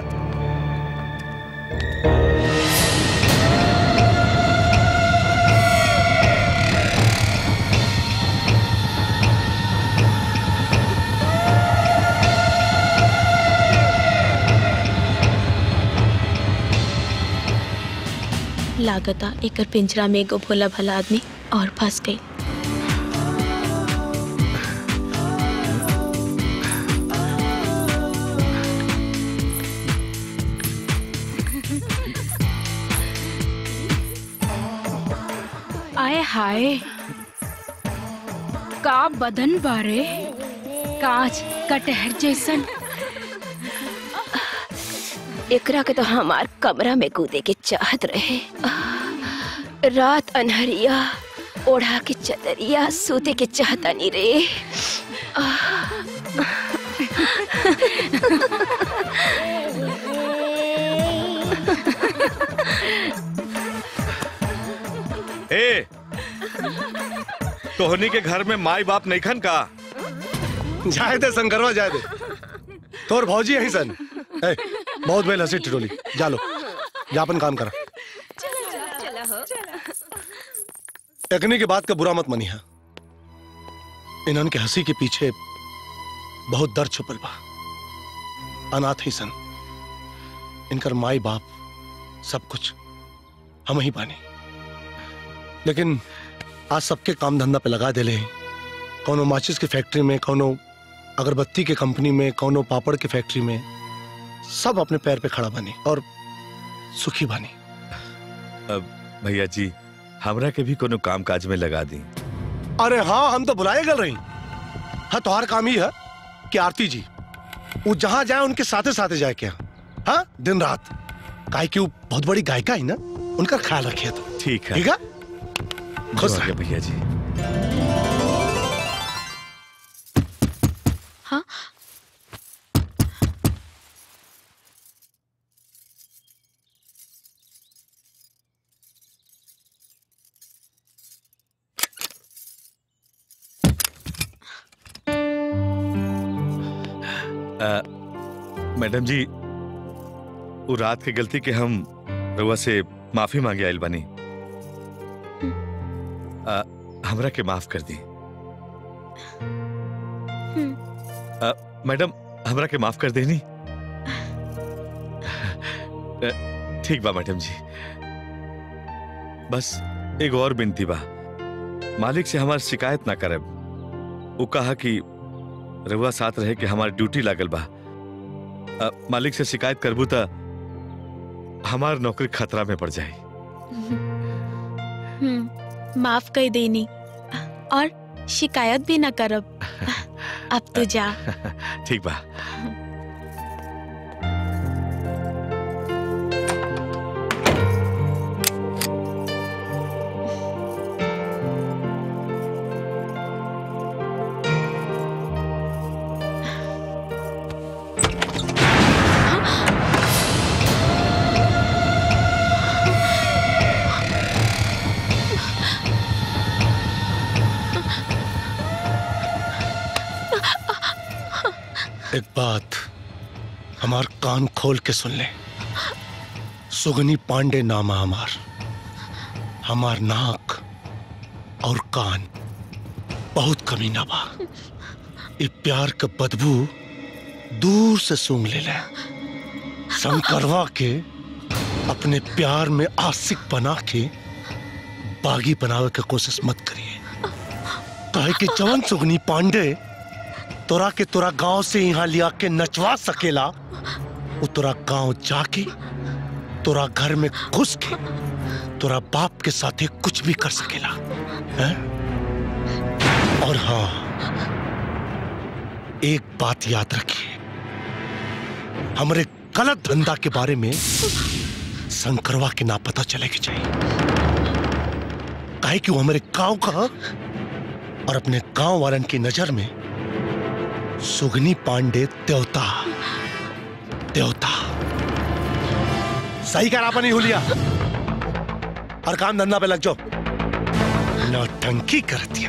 Speaker 11: लागता एकर पिंजरा में एगो भोला भला आदमी और फंस गई।
Speaker 13: आए हाय, का बदन बारे, कांच कटहर जैसन।
Speaker 3: एकरा के तो हमार कमरा में कूदे के चाहत रहे। रात अनहरिया ओढ़ा के चदरिया सूते के चाहता नहीं रे।
Speaker 7: ए, तोहनी के घर में माई बाप नहीं खन का?
Speaker 2: जाए दे शंकरवा, जाए दे। तोर भौजी यही सन। ए, बहुत बेल हंसी टिटोली, जा लो, जा अपन काम करा। एकनी के बात का बुरा मत मनिहा। इन्हन के हंसी के पीछे बहुत दर्द छुपल बा। अनाथ ही सन, इनकर माई बाप सब कुछ हम ही बानी। लेकिन आज सबके काम धंधा पे लगा देले, कौनो माचिस की फैक्ट्री में, कौनो अगरबत्ती के कंपनी में, कौनो पापड़ की फैक्ट्री में, सब अपने पैर पे खड़ा बनी और सुखी बनी।
Speaker 7: अब भैया जी हमरा के भी कोनो काम काज में लगा दी।
Speaker 2: अरे हाँ, हम तो बुलाए गल रही। हाँ, तुम्हारा काम ही है कि आरती जी वो जहां जाए उनके साथे साथे जाए क्या, हाँ, दिन रात, काहे कि वो बहुत बड़ी गायिका है ना, उनका ख्याल रखिए। तो
Speaker 7: ठीक है,
Speaker 2: ठीक है, खुश
Speaker 7: रहे भैया जी।
Speaker 11: हाँ
Speaker 7: मैडम जी वो रात के गलती के हम रउआ से माफी मांगे आइल बानी। आ, हमरा के माफ कर दी। आ, मैडम हमरा के माफ कर देनी। ठीक बा मैडम जी, बस एक और बिनती बा, मालिक से हमार शिकायत ना करब। वो कहा कि रउआ साथ रहे कि हमारी ड्यूटी लागल बा। आ, मालिक से शिकायत करबू त हमार नौकरी खतरा में पड़ जाए।
Speaker 11: हम्म, माफ कर देनी और शिकायत भी ना करब। अब तो जा।
Speaker 7: ठीक बा।
Speaker 2: एक बात हमार कान खोल के सुन ले, सुगनी पांडे नाम है हमार। हमार नाक और कान बहुत कमीना बा। ये प्यार का बदबू दूर से सूंघ ले ले। शंकरवा के अपने प्यार में आशिक बना के बागी बनावे की कोशिश मत करिए, काहे कि जवन सुगनी पांडे तोरा के तोरा गांव से यहाँ लिया के नचवा सकेला, वो तोरा गांव जाके तोरा घर में घुस के तोरा बाप के साथे कुछ भी कर सकेला है? और हाँ, एक बात याद रखिए, हमारे गलत धंधा के बारे में शंकरवा के ना पता चलेगा चाहिए, काहे कि वो हमारे गांव का और अपने गांव वालन की नजर में सुगनी पांडे देवता देवता सही कह रहा नहीं हुलिया। और काम धंधा पे लग जाओ, नौटंकी कर दिया।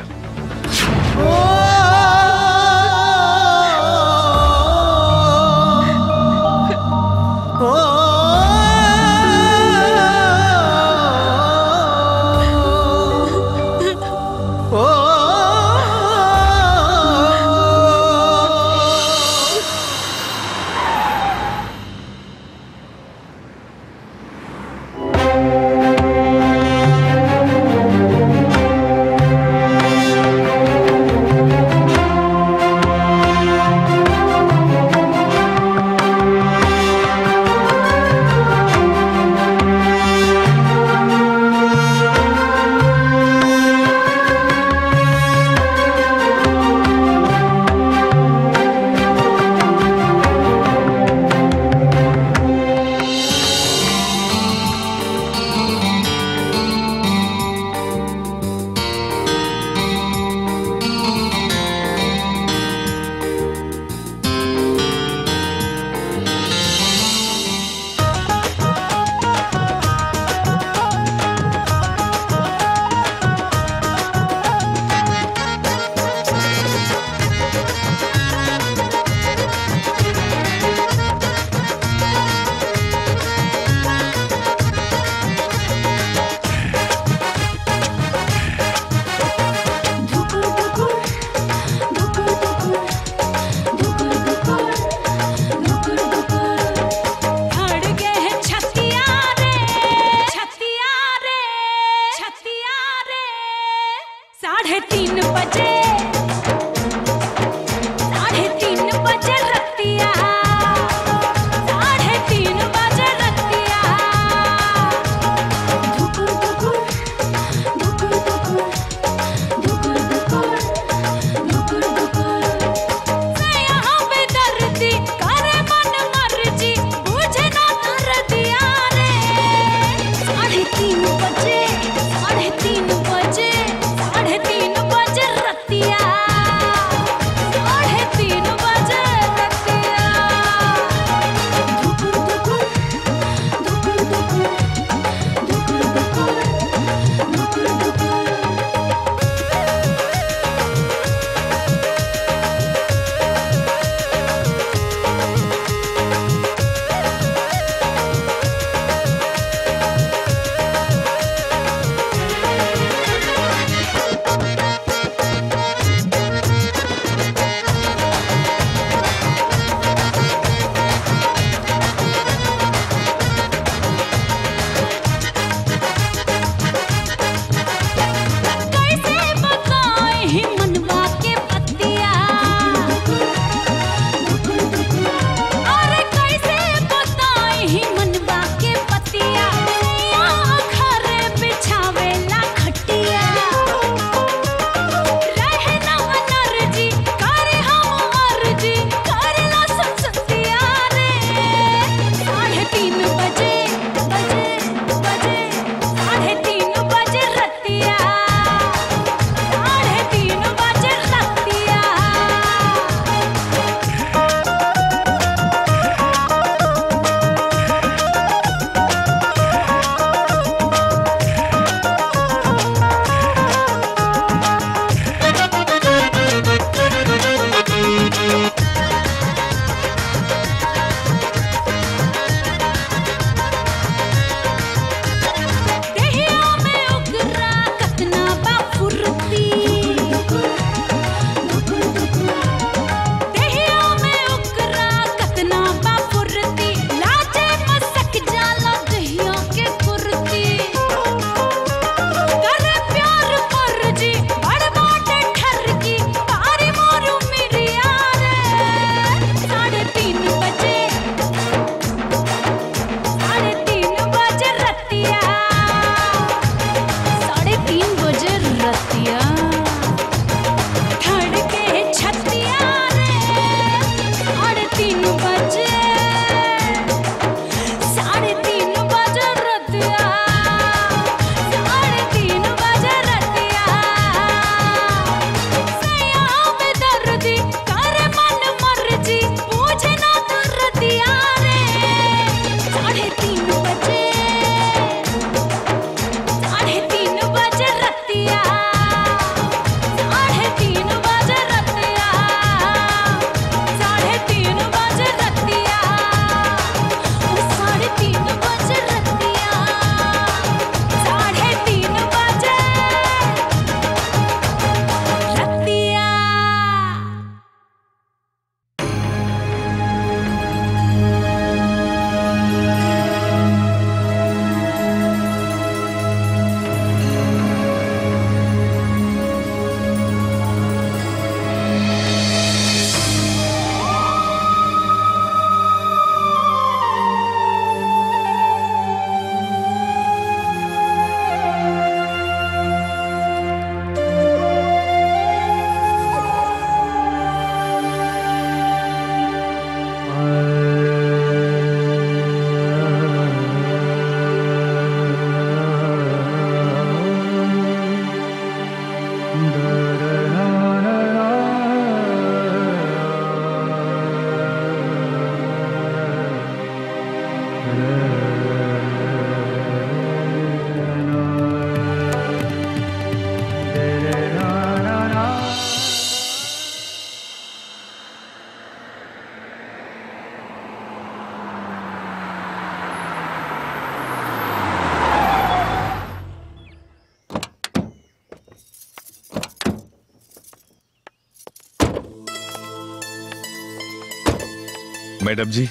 Speaker 7: मैडम जी,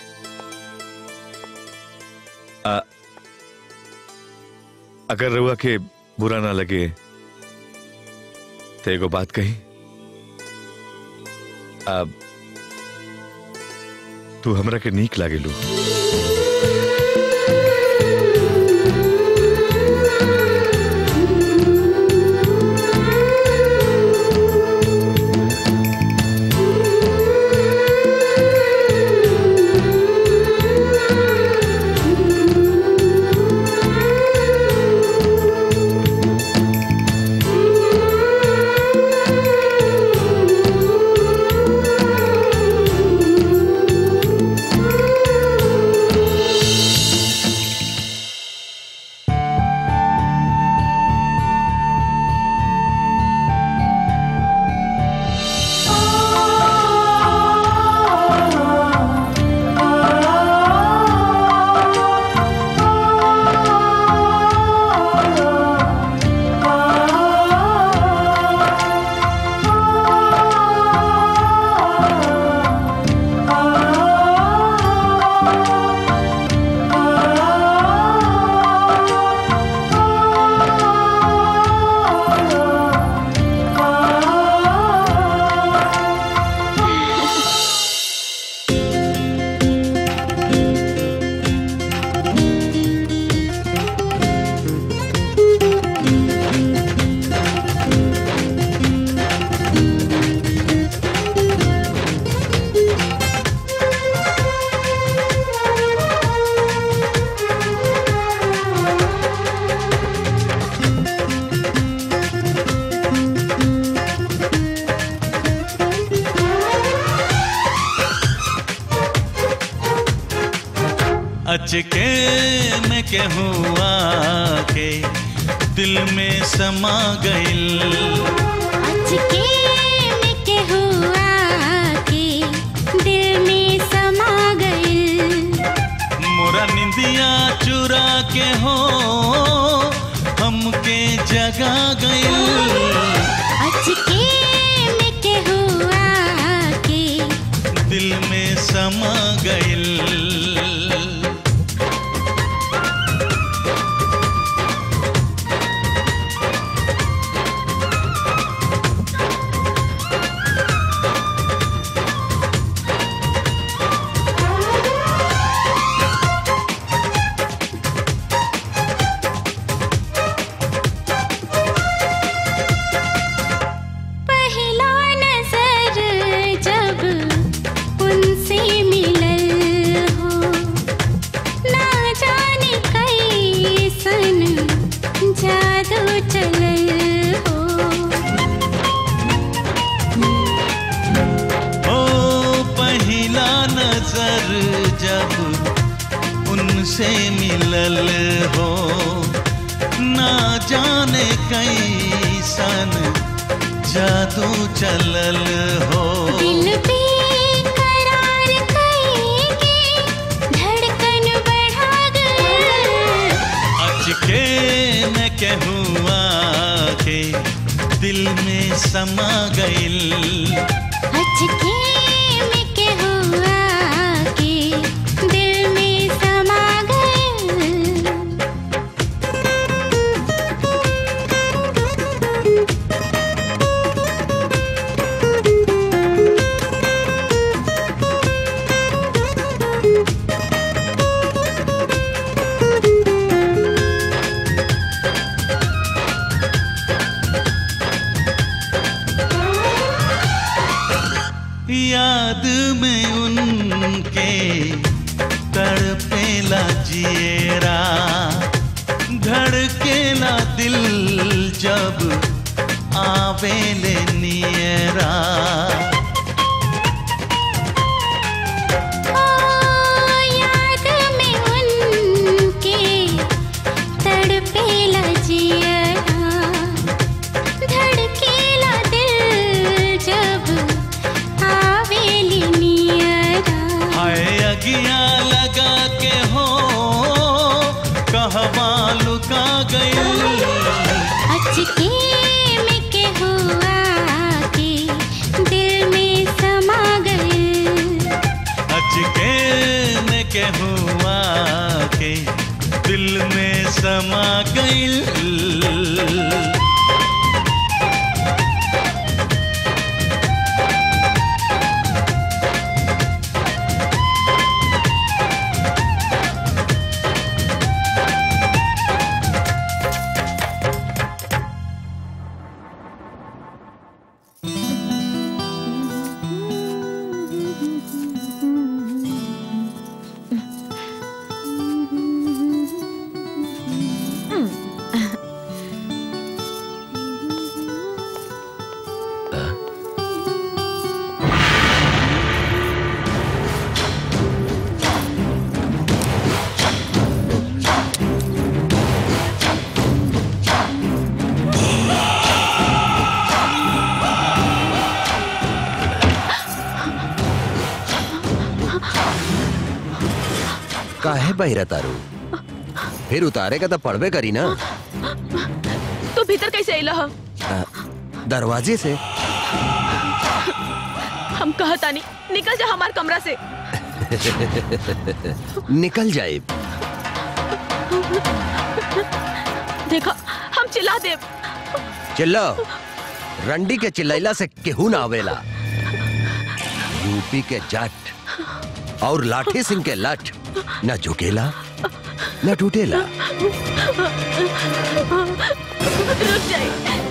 Speaker 7: आ, अगर रउआ के बुरा ना लगे तो एगो बात कही। अब तू हमरा के नीक लागेलू।
Speaker 14: अचके में के हुआ के दिल में समा गइल।
Speaker 15: अचके में के हुआ के दिल में समा गइल।
Speaker 14: मोरा निंदिया चुरा के हो हमके जगा गइल।
Speaker 15: अचके में के हुआ के
Speaker 14: दिल में समा गइल। से मिलल हो ना जाने कैसन जादू चलल हो।
Speaker 15: दिल पे करार कइके धड़कन बढ़ा गइल।
Speaker 14: अचके में के हुआ के दिल में समा गइल।
Speaker 15: अचके में के हुआ के दिल में समा
Speaker 14: याद में उनके तड़पेला जिएरा धड़केला दिल जब आवेले नियरा।
Speaker 15: याद में उनके तड़पेला जिएरा धड़केला दिल जब
Speaker 14: अगिया लगा के हो कहवा लुका गइल।
Speaker 15: अचके में के हुआ के दिल में समा गइल।
Speaker 14: अचके समा गइल।
Speaker 16: काहे बहिरा तारू? फिर उतारे का तो पड़बे करी ना।
Speaker 11: तो भीतर कैसे अइला ह?
Speaker 16: आ, दरवाजे से।
Speaker 11: हम कहता नहीं, निकल जा हमार कमरा से।
Speaker 16: निकल जाए।
Speaker 11: देखा, हम चिल्ला दे।
Speaker 16: चिल्लो, रंडी के चिल्लाइला से केहू ना आवेला। यूपी के जट और लाठी सिंह के लठ न झुकेला न टूटेला।
Speaker 11: रुक जाइए।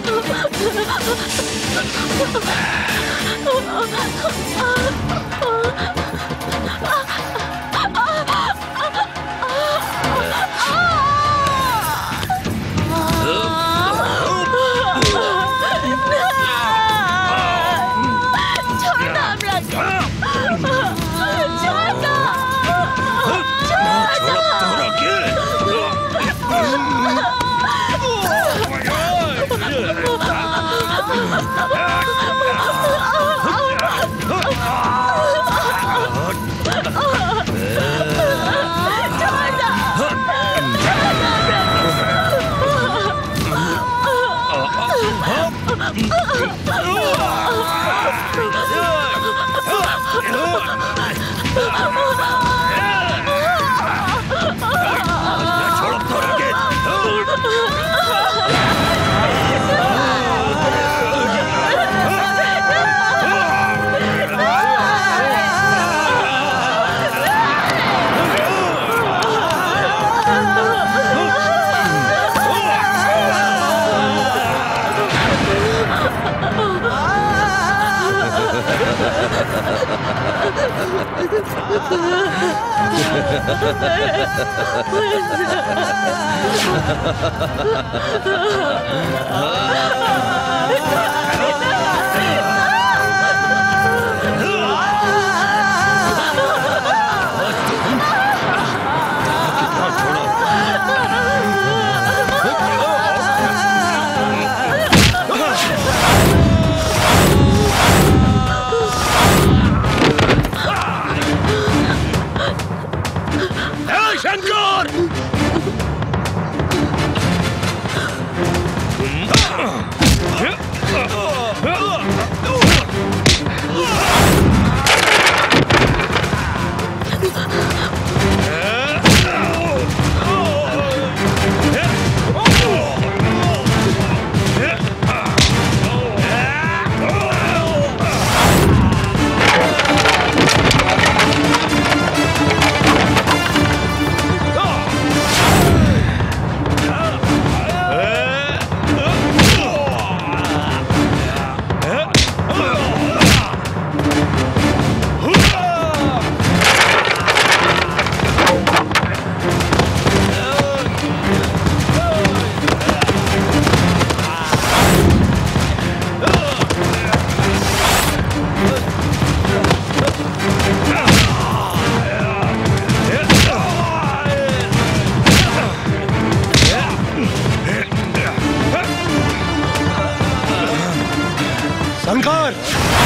Speaker 2: शंकर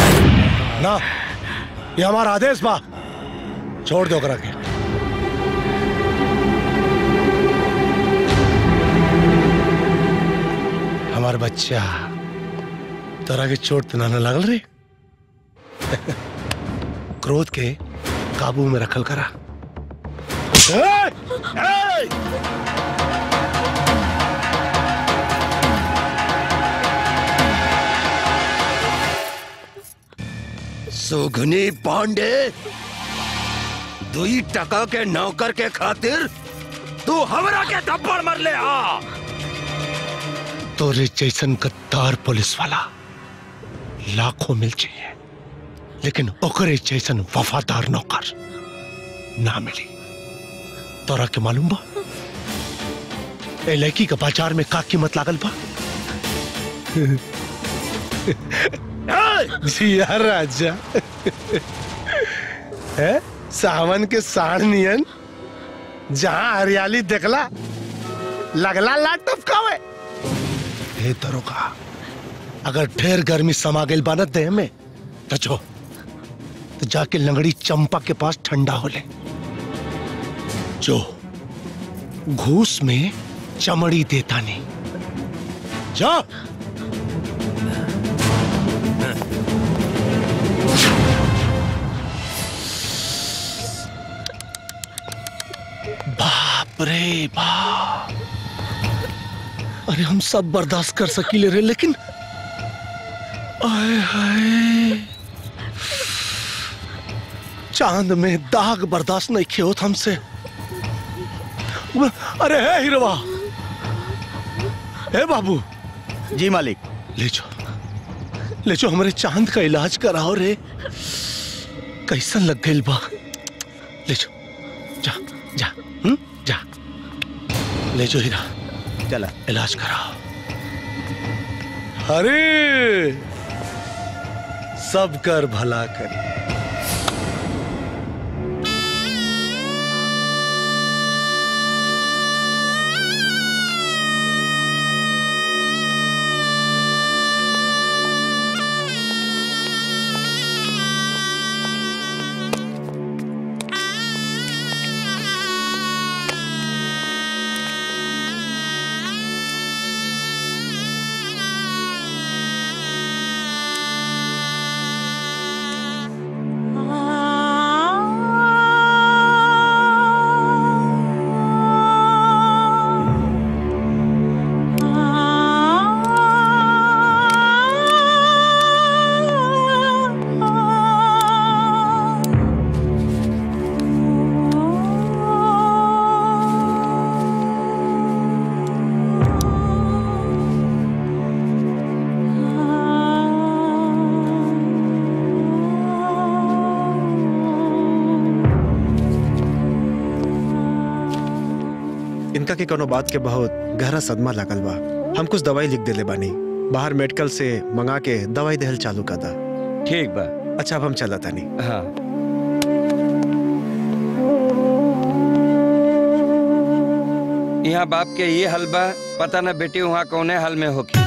Speaker 2: ना, ये हमारा आदेश बा। छोड़ दो करा के। हमार बच्चा तोरा के चोट ना न लागल रे। क्रोध के काबू में रखल करा। ए! ए!
Speaker 16: सुगनी पांडे, दुई टका के नौकर के खातिर तू हमरा के थप्पड़ मार ले आ।
Speaker 2: तोरे जैसन गद्दार पुलिस वाला लाखों मिल चाहिए, लेकिन ओकरे जैसन वफादार नौकर ना मिली। तोरा के मालूम बा ए लड़की का बाजार में का कीमत लागल बा? जी यार राजा है सावन के साढ़ नियन, जहां हरियाली देखला लगला लाट टपकावे। हे दरोगा, अगर ढेर गर्मी समा गई बानत देह में तो जो तो जाके लंगड़ी चंपा के पास ठंडा हो ले, जो घूस में चमड़ी देता नहीं। जा बाप रे बाप, अरे हम सब बर्दाश्त कर सकीले रे, लेकिन आए हाय चांद में दाग बर्दाश्त नहीं किए होत हमसे। अरे है हिरवा, है बाबू।
Speaker 8: जी मालिक।
Speaker 2: ले जो ले जो हमारे चांद का इलाज कराओ रे, कैसन लग गई बा। ले जो, जा जा हुँ? जा ले जो हीरा,
Speaker 8: चला
Speaker 2: इलाज कराओ। अरे सब कर भला कर।
Speaker 6: इनका के कोनो बात के बहुत गहरा सदमा लागल बा। हम कुछ दवाई लिख देले बानी, बाहर मेडिकल से मंगा के दवाई देहल चालू कर दा।
Speaker 1: ठीक बा।
Speaker 6: अच्छा अब हम चला तानी।
Speaker 1: हाँ। यहाँ बाप के ये हल बा, पता न बेटी वहाँ कौने हाल में होगी।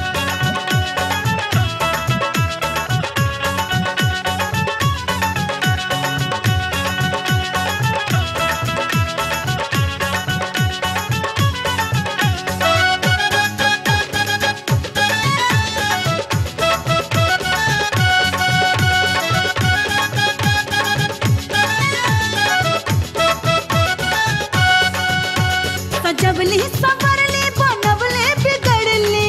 Speaker 15: सजवली संवरली बनवले बिगड़ली,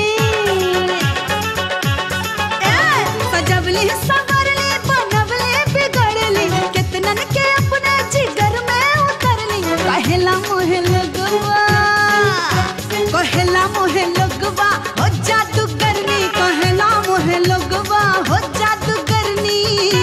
Speaker 15: ए सजवली संवरली बनवले बिगड़ली, कितनन के अपने जिगर में उतरली। कहेला मोहे लगवा, कहेला मोहे लगवा हो जादूगरनी, कहेला मोहे लगवा हो जादूगरनी।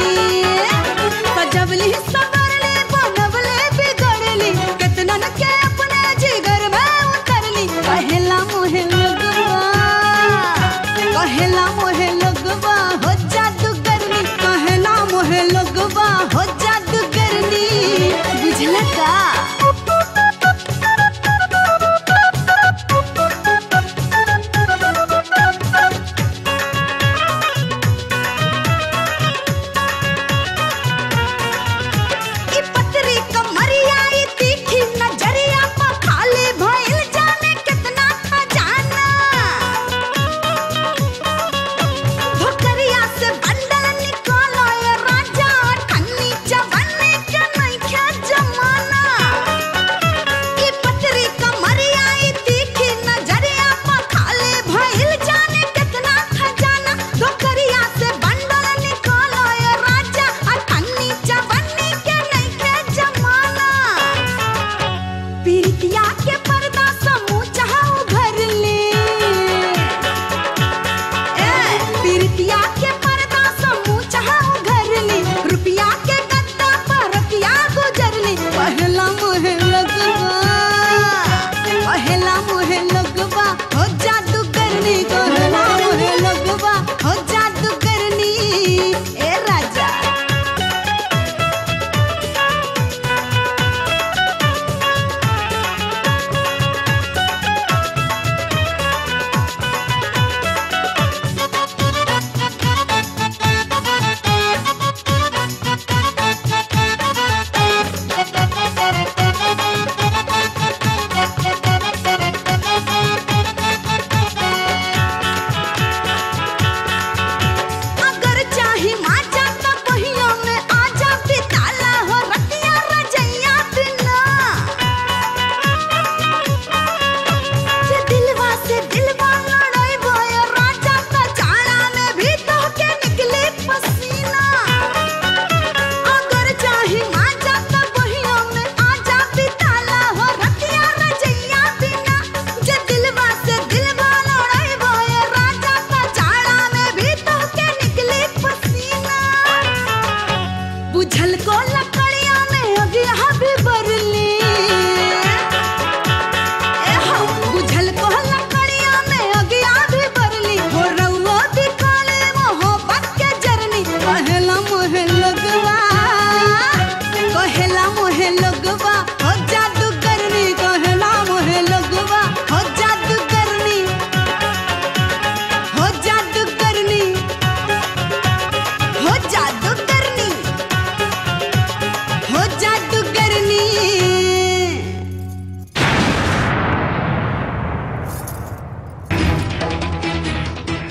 Speaker 15: सजवली संवरली बनवले बिगड़ली, कितनन के अपने जिगर में उतरली। कहेला मोहे लगवा, कहेला मोहे लगवा हो जादूगरनी, कहेला मोहे लगवा हो जादूगरनी। बुझला का?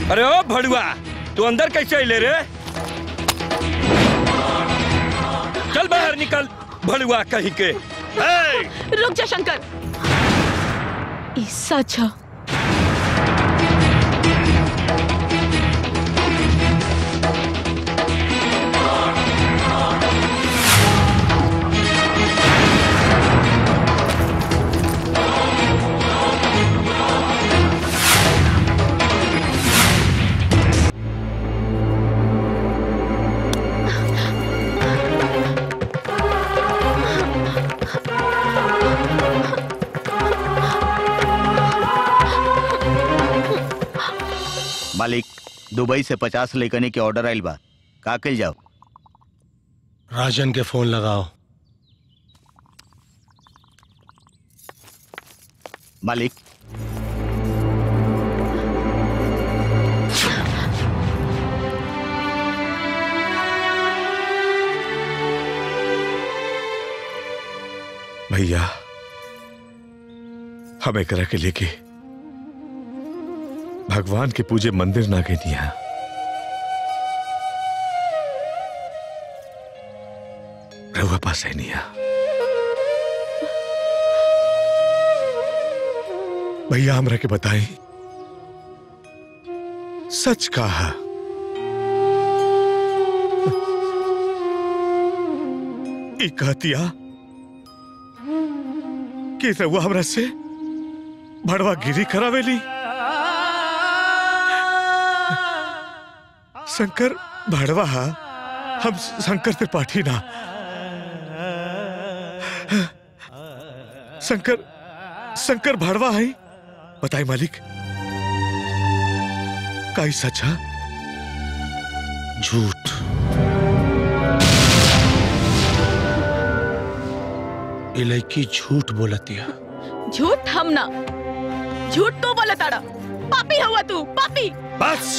Speaker 1: अरे ओ भड़ुआ, तू अंदर कैसे ले रे? चल बाहर निकल भड़ुआ कहीं के।
Speaker 11: रुक जा शंकर, ई सच है।
Speaker 8: मालिक, दुबई से पचास लेकने के ऑर्डर आइल बा, का कल जाओ?
Speaker 2: राजन के फोन लगाओ।
Speaker 8: मालिक,
Speaker 7: भैया हमें करा के लेके भगवान के पूजे मंदिर ना गई दिया। रहुआ पास है नहीं। भैया हमरा के बताई, सच कहा ई कहतिया कि रहुआ हमरा से भड़वा गिरी करावेली। शंकर भड़वा, हम शंकर त्रिपाठी ना। शंकर शंकर भड़वा है। बताई मालिक, काई सच है?
Speaker 2: झूठ। ये लड़की झूठ बोलती है।
Speaker 11: झूठ हम ना, झूठ तू बोला ताड़ा। पापी हुआ तू, पापी।
Speaker 7: बस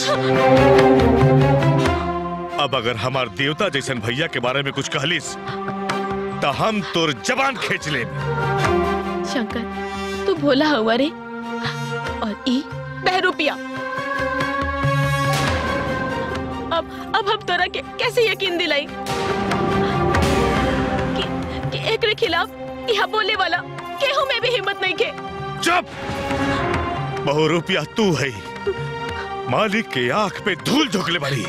Speaker 7: अब अगर हमार देवता जैसन भैया के बारे में कुछ कहलिस तो हम तोर जबान खींच ले।
Speaker 11: शंकर तू भोला हुआ रे, और ई बहरूपिया। अब अब हम तोरा के कैसे यकीन दिलाई कि, कि एक रे खिलाफ यहाँ बोले वाला केहू में भी हिम्मत नहीं के।
Speaker 7: चुप! बहुरूपिया तू है, मालिक के आंख पे धूल झोंकले बड़ी।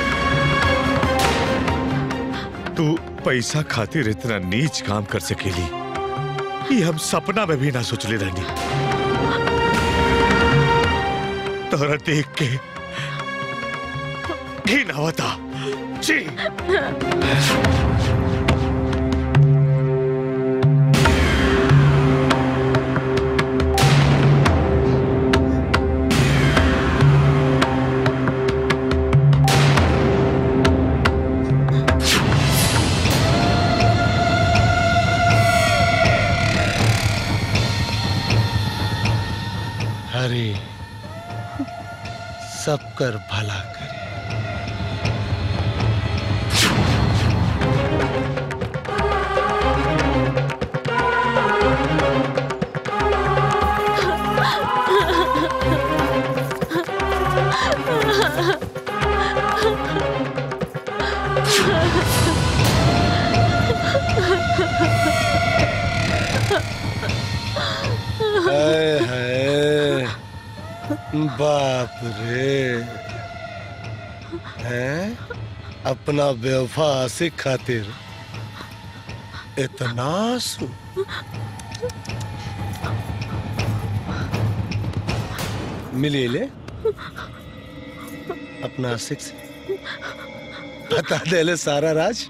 Speaker 7: तू पैसा खातिर इतना नीच काम कर सकेली, ये हम सपना में भी ना सोचले रहनी। तोरा देख के घिन आवता। जी
Speaker 2: हरे सब कर भला करे। हाय हाय, बाप रे, हैं? अपना बेवफा आशिक खातिर इतना आंसू। मिले ले अपना आशिक से, बता दे ले सारा राज।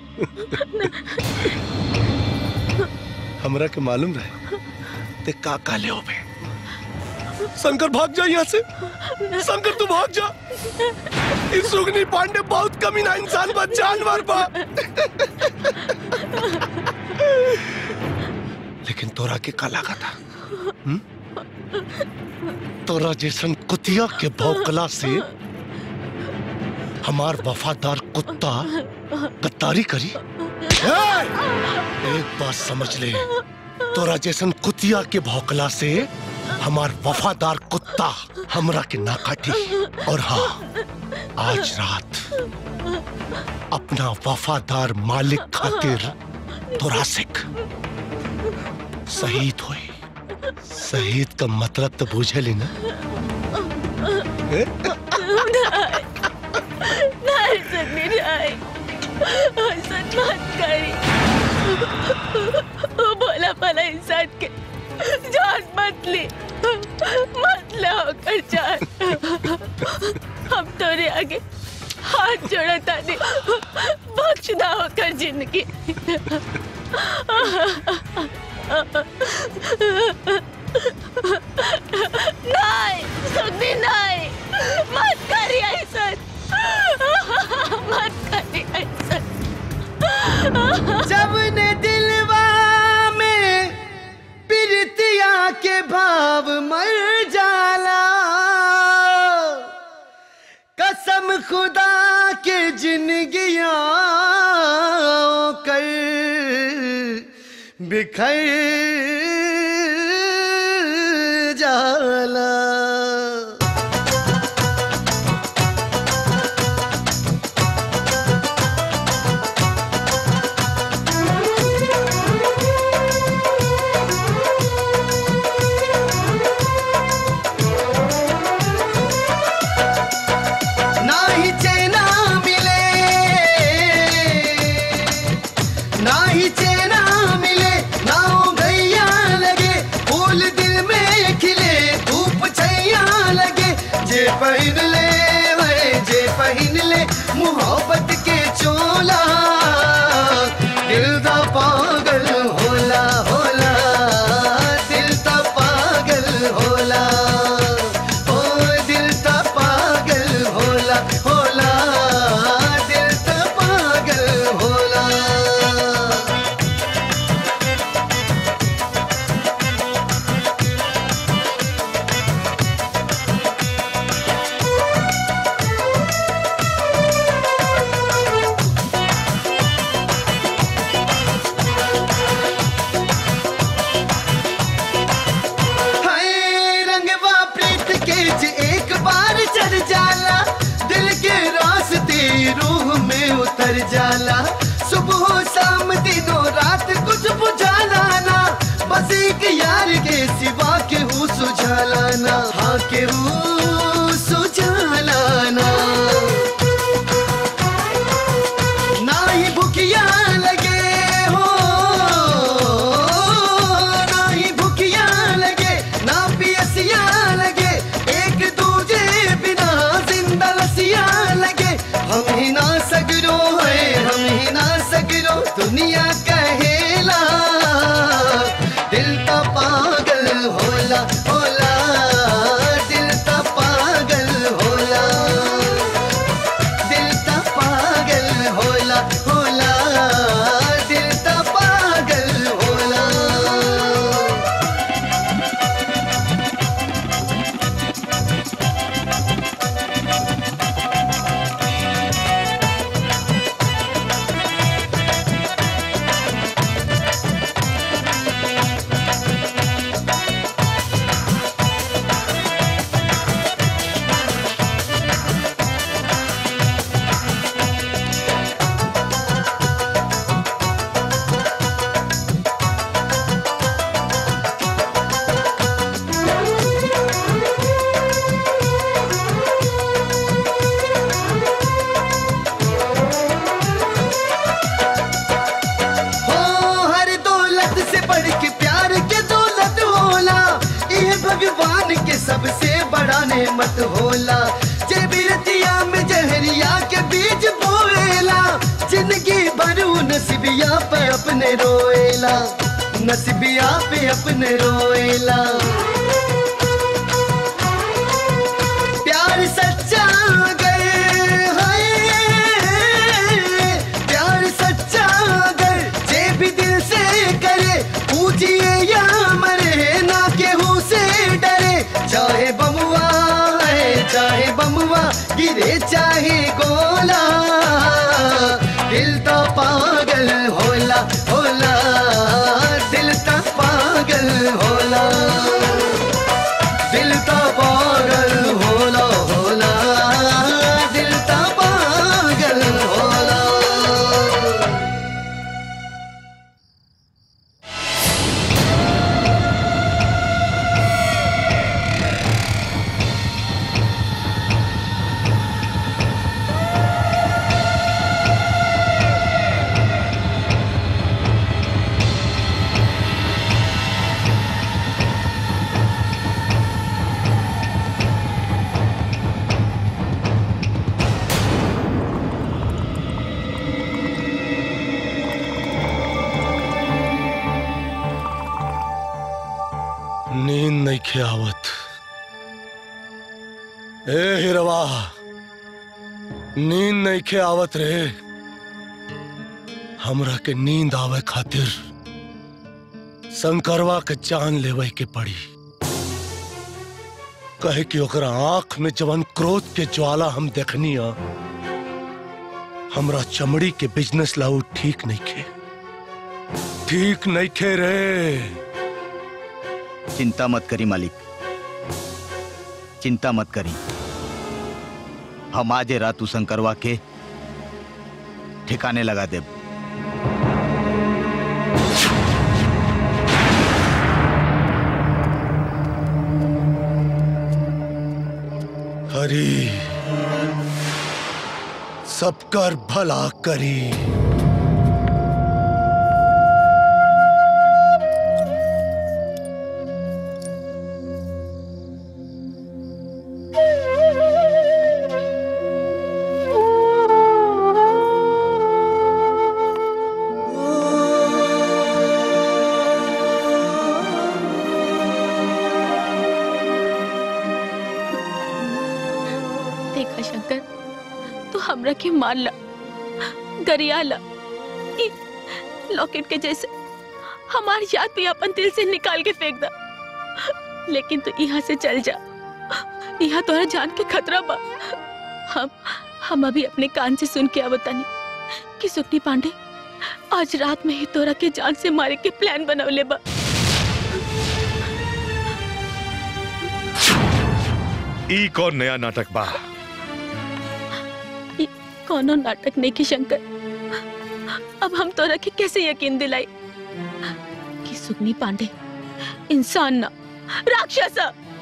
Speaker 2: हमरा के मालूम रहे ते काका ले बे। शंकर भाग जा यहाँ से, शंकर तू भाग जा। इस सुगनी पांडे बहुत कमीना इंसान बा, जानवर बा। लेकिन तोरा के का लगा था? हुँ? तोरा जैसन कुतिया के भौंकला से हमार वफादार कुत्ता गद्दारी करी। एक बात समझ ले, तोरा जैसन कुतिया के भौंकला से हमार वफादार कुत्ता हमरा के ना काटी। और हाँ, आज रात अपना वफादार मालिक खातिर तुरासिक शहीद हुई। शहीद का मतलब तो बुझे ली ना?
Speaker 3: नहीं सकनी नहीं, ऐसा मत करी। वो भोला भाला इंसान के जान मत ले, मत ले होकर जान। हम तोरे आगे हाथ जोड़ा ताने, बख्शदा होकर जिंदगी। नहीं सुखनी नहीं, मत करी ऐसा, मत करी ऐसा।
Speaker 17: जब ने दिलवा में प्रीतिया के भाव मर जाला, कसम खुदा के जिंदगियां कर बिखर जाला। पहन ले भाई जे पहन ले मोहब्बत के चोला, दिल दा पागल होला होला, दिल दा पागल होला, ओ दिल दा पागल होला होला, दिल दा पागल होला। उतर जाला सुबह शाम दिनों रात कुछ बुझाला ना, बस एक यार के सिवा के हूँ सुझाला ना, हाँ के हूँ सुझाला ना। ना ही भूखिया लगे हो, ना ही भूखिया लगे, ना पियसिया लगे, एक दूजे बिना जिंदा लसिया लगे। हम ही ना सगरो है, हम ही ना सगरो, दुनिया कहेला दिल ता पागल होला होला, दिल ता पागल होला, दिल ता पागल होला होला, दिल ता पागल होला। भगवान के सबसे बड़ा नेमत होला, जे बिरतिया में जहरिया के बीज बोएला, जिंदगी भर नसीबिया पे अपने रोएला, नसीबिया पे अपने रोएला। प्यार सच्चा अगर है, प्यार सच्चा अगर जे भी दिल से करे, पूजिए या मरे ना केहू से डरे। चाहे बमुआ है चाहे बमुआ गिरे चाहे गोला, दिल तो पागल होला होला, दिल तो पागल होला।
Speaker 2: नहीं खे आवत। ए हिरवा, नींद नहीं खे आवत रे। हमरा के नींद आवे खातिर शंकरवा के जान लेवे के पड़ी। कहे कि ओकरा आंख में जवन क्रोध के ज्वाला हम देखनी आ, हमरा चमड़ी के बिजनेस लाऊ ठीक नहीं खे, ठीक नहीं खे रे।
Speaker 8: चिंता मत करी मालिक, चिंता मत करी। हम आज रातू शंकरवा के ठिकाने लगा देब।
Speaker 2: हरी सबकर भला करी।
Speaker 11: हमरा के मार ला, गरिया ला, लॉकेट के जैसे हमारी याद भी अपन दिल से निकाल के फेंक दा, लेकिन तू यहाँ से चल जा। यहाँ तोहरा जान के खतरा बा। हम हम अभी अपने कान से सुन के आवतानी कि सुकनी पांडे आज रात में ही तोरा के जान से मारे के प्लान बनवले बा।
Speaker 7: ई कौन नया नाटक बा?
Speaker 11: कोनो नाटक नहीं की शंकर। अब हम तोरा के कैसे यकीन दिलाई कि सुकनी पांडे इंसान ना राक्षस।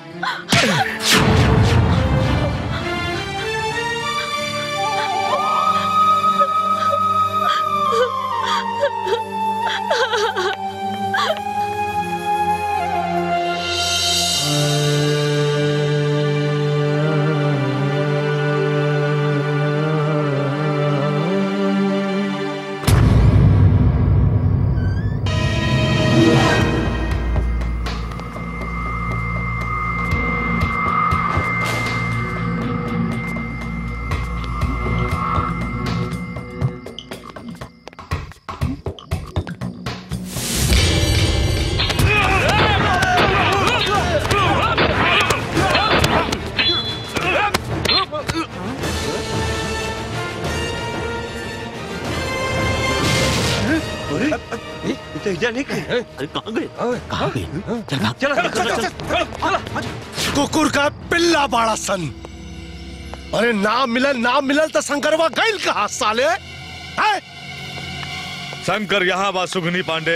Speaker 2: कुकुर का पिल्ला बाड़ा सन। अरे ना मिलल ना मिलल तो शंकरवा गइल कहाँ साले? है?
Speaker 7: शंकर यहाँ बा सुगनी पांडे।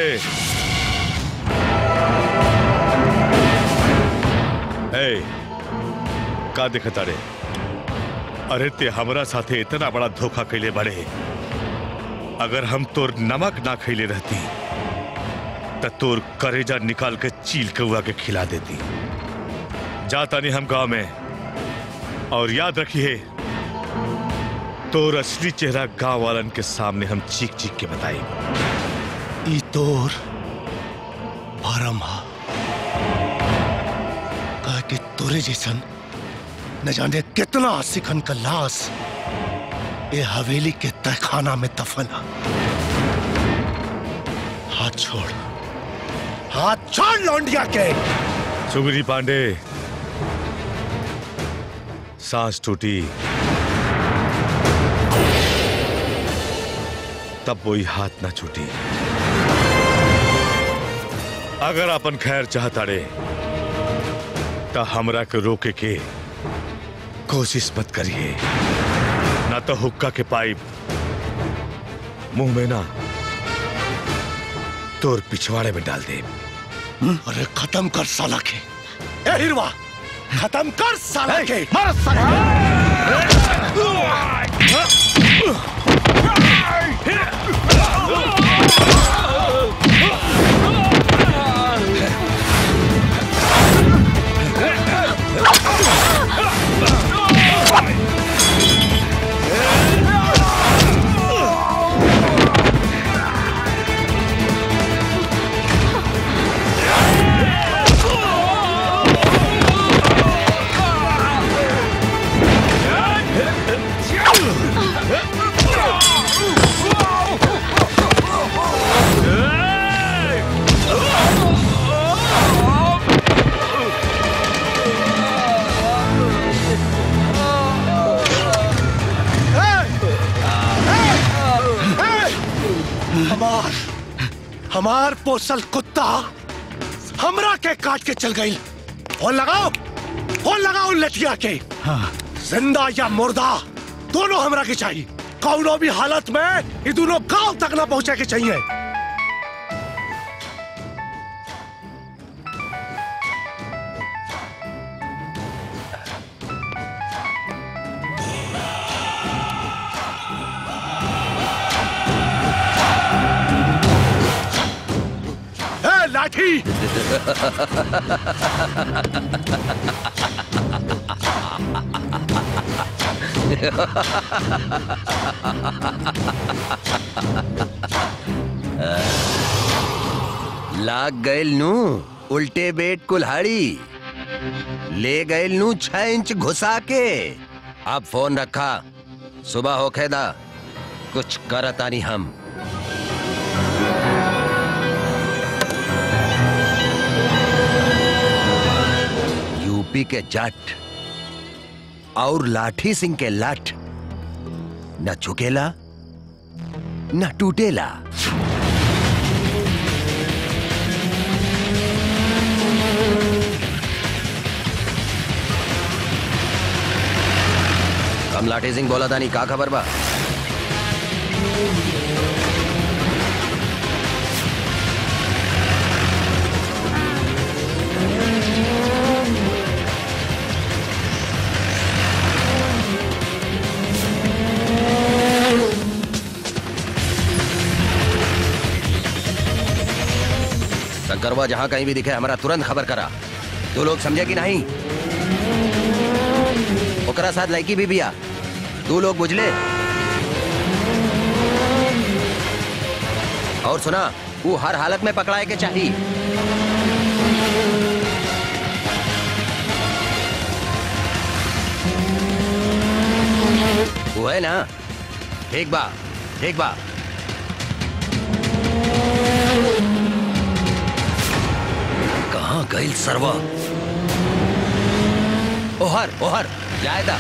Speaker 7: ए, का देखता रे? अरे ते हमरा साथे इतना बड़ा धोखा कैले बड़े। अगर हम तोर नमक ना खैले रहती तो तोर करेजा निकाल के चील कौआ के खिला देती। जाता नहीं हम गांव में, और याद रखिए तोर असली चेहरा गांव वालन के सामने हम चीख चीख के बताए।
Speaker 2: ई तोर भरम हा, कहा कि तोरे जैसन न जाने कितना सिखन का लाश ये हवेली के तहखाना में दफन है। हाथ छोड़, हाथ छोड़ लौंडिया के।
Speaker 7: सुगनी पांडे, सांस टूटी तब वही हाथ ना छूटी। अगर अपन खैर चाहता रे तो हमरा के रोके के कोशिश मत करिए, ना तो हुक्का के पाइप मुंह में ना तोर पिछवाड़े में डाल दे।
Speaker 2: अरे खत्म कर साला के। ए हिरवा, खत्म कर साला के। मार साला। हमार पोसल कुत्ता हमरा के काट के चल गई। फोन लगाओ, फोन लगाओ लठिया के। हाँ। जिंदा या मुर्दा दोनों हमरा के चाहिए। कौनो भी हालत में ये दोनों गांव तक ना पहुंचे के चाहिए। ए लाठी
Speaker 16: लाग गैल नू उल्टे बेट कुल्हाड़ी, ले गैल नू छह इंच घुसा के। अब फोन रखा, सुबह होखे दा, कुछ करतानी हम। यूपी के जट और लाठी सिंह के लठ न झुकेला न टूटेला। कम लाठी सिंह बोला था नहीं, का खबर बा? शंकरवा जहां कहीं भी दिखे हमारा तुरंत खबर करा। तू लोग समझे कि नहीं? ओकरा साथ लड़की भी बिया, तू लोग बुझले। और सुना, वो हर हालत में पकड़ाए के चाहिए। वो है ना? ठीक बा, ठीक बा। कहाँ गइल सरवा? ओहर ओहर जायदा।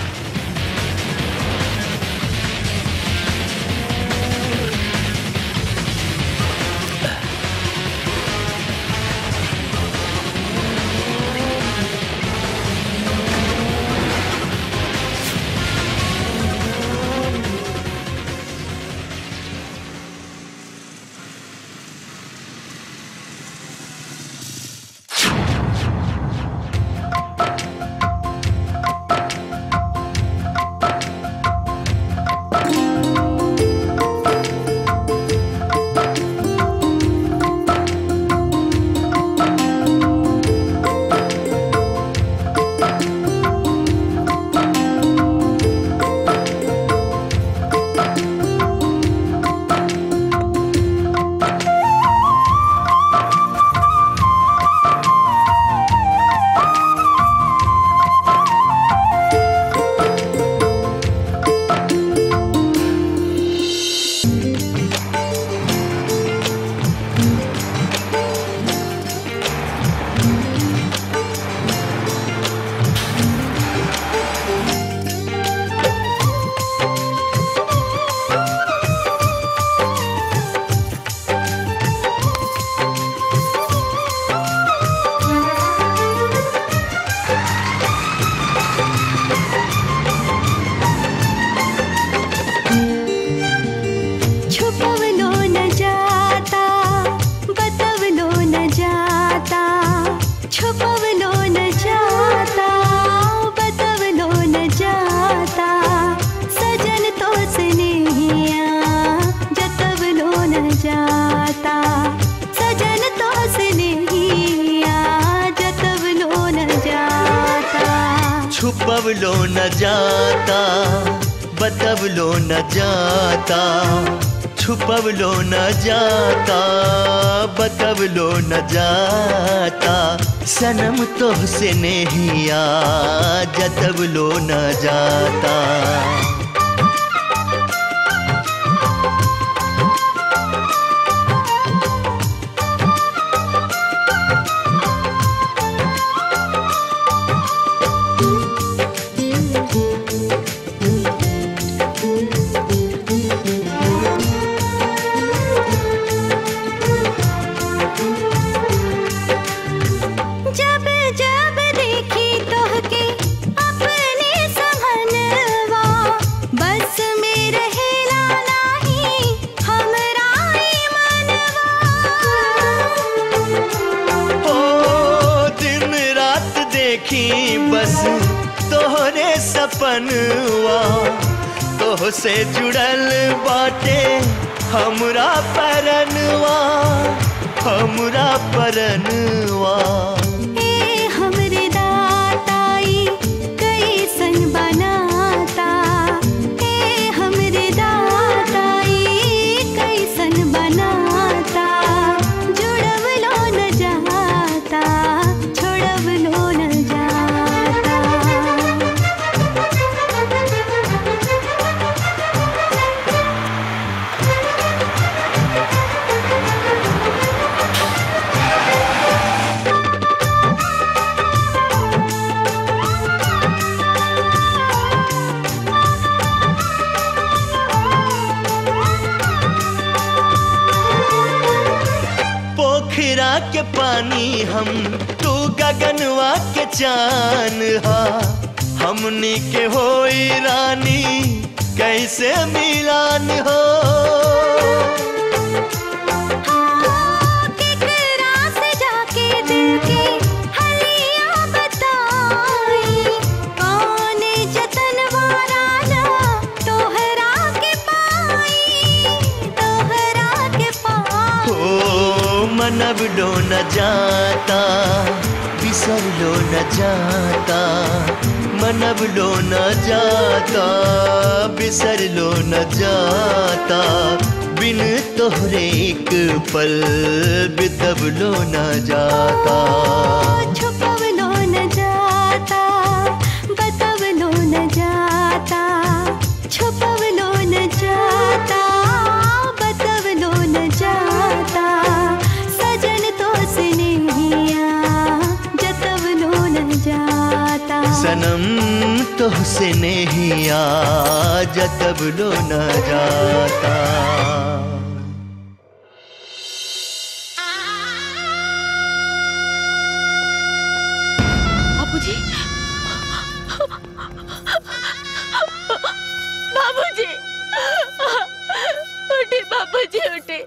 Speaker 18: छुपवलो न जाता, बतवलो न जाता, छुपवलो न जाता, बतवलो न जाता, सनम तो से नहिया जतवलो न जाता। देखी बस तोहरे सपनवा, तोह से जुड़ल बाटे हमरा परनवा, हमरा परनवा।
Speaker 15: ए हमरे दाताई कैसन बनाता, ए हमरे दाताई कैसन बनाता, जुड़वलो न जाता, छोड़वलो न जाता।
Speaker 18: पोखरा के पानी हम, तू गगनवा के चान हा, हमनी के होई रानी कैसे मिलान हो।
Speaker 15: केकरा से जाके दिल के हलिया बताई, कौन जतनवा राजा तोहरा के पाई, तोहरा के पाई।
Speaker 18: ओ मनब लो न जाता, बिसर लो न जाता, मनब लो न जाता, बिसर लो न जाता, बिन तोहरे एक पल बितब लो न जाता।
Speaker 15: छुपवलो न जाता, बतवलो न जाता, छुपवलो न जाता, बतवलो न जाता, सजन तो स्नेहिया जतवलो न जाता।
Speaker 18: सनम तोहसे नेहिया जतब लो न जाता।
Speaker 11: बाबूजी, बाबूजी, उठे बाबूजी उठे।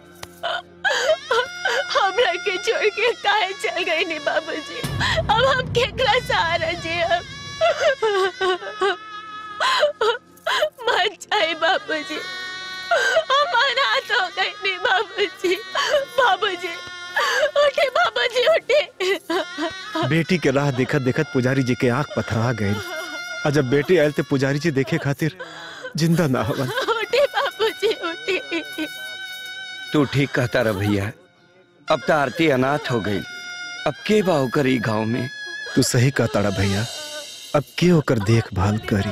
Speaker 11: हमरा के छोड़ के काहे चल गई नी बाबूजी? अब हम केकरा सहारा जी? हम मर जाए बाबूजी, हम अनाथ हो गए नी बाबूजी। बाबूजी उठे, बाबूजी उठे।
Speaker 6: बेटी के राह देखत देखत पुजारी जी के आंख पथरा गए। और जब बेटी आयल ते पुजारी जी देखे खातिर जिंदा ना हवन।
Speaker 11: उठे बाबूजी उठे।
Speaker 1: तू ठीक कहता रहा भैया, अब तो आरती अनाथ हो गई, अब के बाव करी गांव में।
Speaker 6: तू सही कहता रहा भैया, अब के होकर देखभाल करी।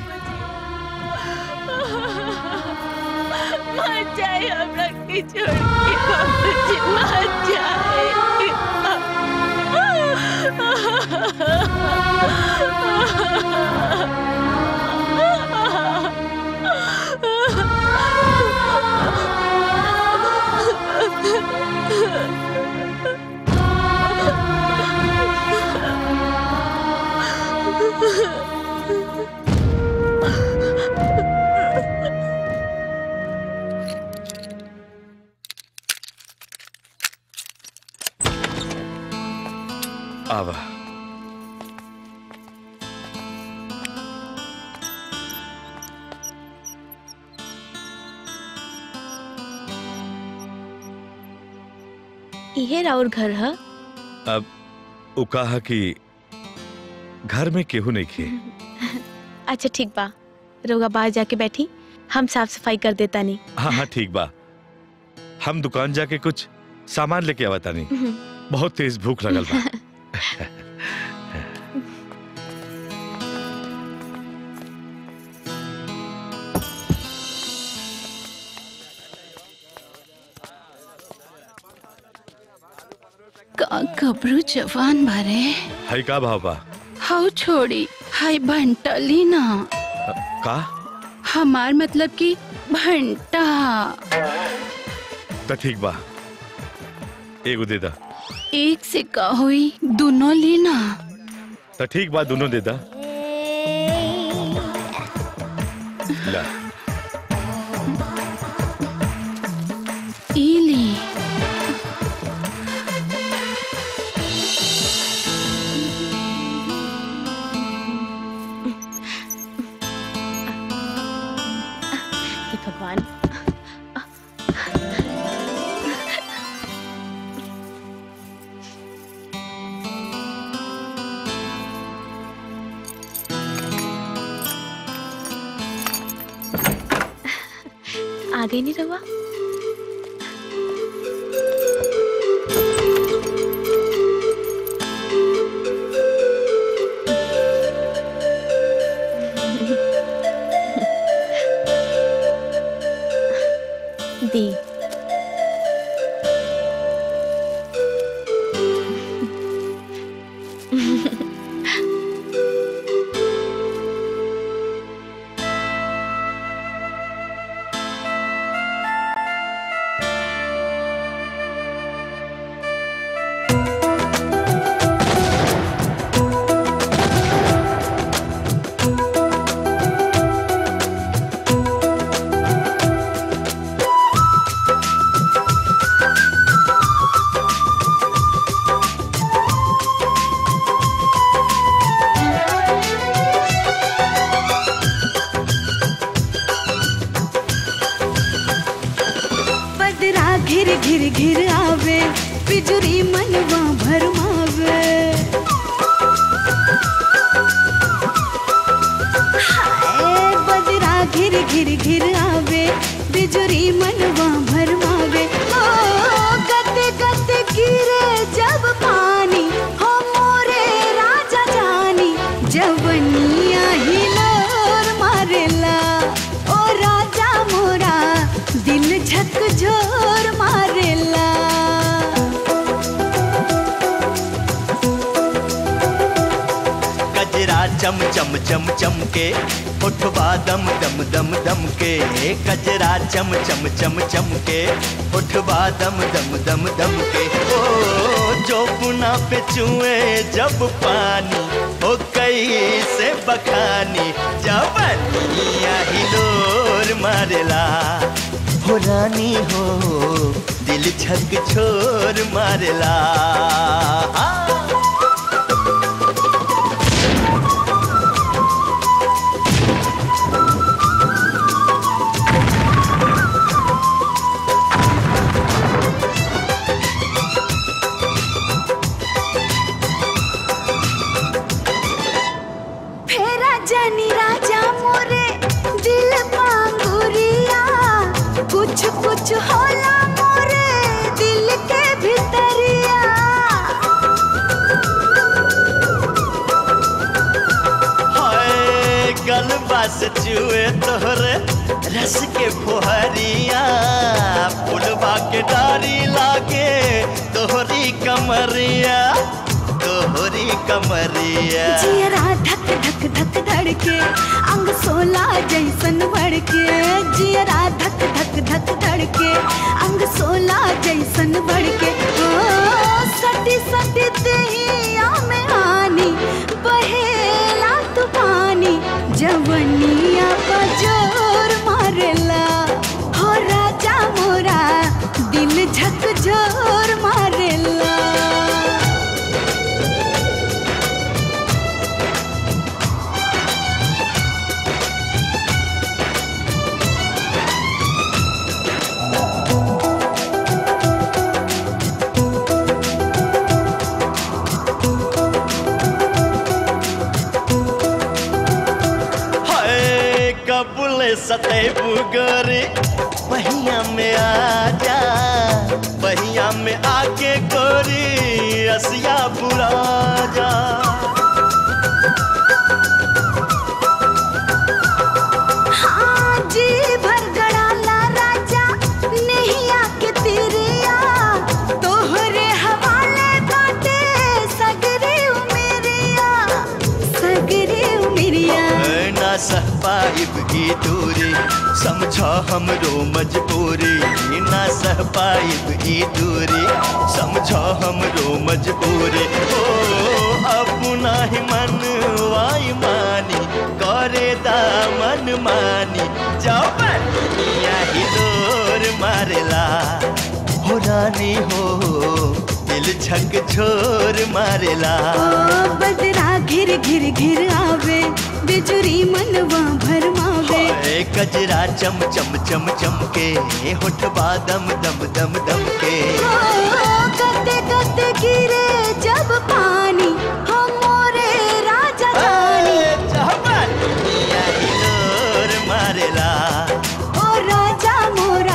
Speaker 11: मर जाए हमरा के छोड़ के बाबूजी, मर जाए।
Speaker 7: आवा।
Speaker 11: इहे राउर घर है?
Speaker 7: अब उ कहा कि घर में केहू नहीं खे।
Speaker 11: अच्छा ठीक बा, रोगा बाहर जाके बैठी, हम साफ सफाई कर देता नहीं।
Speaker 7: हाँ हाँ ठीक बा, हम दुकान जाके कुछ सामान लेके आवता नहीं, बहुत तेज भूख लगल बा।
Speaker 13: का गबरू जवान भरे
Speaker 7: हाय का भाव बा?
Speaker 13: हाउ छोड़ी, हाय भंटा ली ना।
Speaker 7: का?
Speaker 13: हमार मतलब कि भंटा।
Speaker 7: तो ठीक बा, एगो दे दा।
Speaker 13: एक से का हुई, दोनों ली ना।
Speaker 7: तो ठीक बा, दोनों दे दा। ला।
Speaker 13: ई ली।
Speaker 11: आ गई नहीं रवा। दी
Speaker 15: घिर घिर घिर आवे बिजुरी मनवा भरमावे। हाय बदरा घिर घिर घिर आवे बिजुरी मनवा भरमावे। ओ गते गते गिरे जब पानी हो मोरे राजा जानी जवनिया हिलोर मारेला। ओ राजा मोरा दिल झकझोर मारेला।
Speaker 18: कजरा चम चम चम चम के उठवा दम दम दम दम के। कजरा चम चम चम चम के उठवा दम दम दम दम के। ओ जो पुना पे चुए जब पानी हो कई से बखानी जवनिया हिलोर मारेला। हो रानी हो दिल झक छोर मारेला।
Speaker 15: फेरा जनी राजा मोरे दिल पांगुरिया। कुछ कुछ होला मोरे दिल के भितरिया।
Speaker 18: हाय गलबा से चुए तोहरे रस के फुहरिया। फुलबा के डारी लागे तोहरी कमरिया तोहरी कमरिया।
Speaker 15: जियरा धक धक धक धड़के अंग सोला जैसन बढ़के। जियरा धक धक धक धड़के अंग सोला जैसन बढ़के। ओ सटी सटी देहिया में आनी बहेला तूफानी जवनिया का जोर मारेला। हो राजा मोरा दिल झकझोर मारेला।
Speaker 18: कबूले सते बुगरे बहिया में आजा। बहिया में आके गोरी असिया बुरा जा।
Speaker 15: हाँ जी भर गड़ाला राजा नहीं आके तिरिया। तोहरे हवाले बाटे सगरे उमेरिया सगरे उमेरिया।
Speaker 18: ना सह पाइब की दूरी समझा हमरो मजबूरी। ना सह पाइब की दूरी समझा हमरो मजबूरी। ओ अपना ही मन वाई मानी करे दामन मानी जवनिया हिलोर मारेला। हो रानी हो दिल झक झोर मारेला।
Speaker 15: ओ बदरा घिर घिर घिर आवे बिजुरी मनवा भरमावे।
Speaker 18: ए कजरा चम चम चम चम के होठवा दम दम दम दम के।
Speaker 15: गते गते गिरे जब पानी हो मोरे राजा जानी
Speaker 18: जवनिया हिलोर मारेला।
Speaker 15: ओ राजा मोरा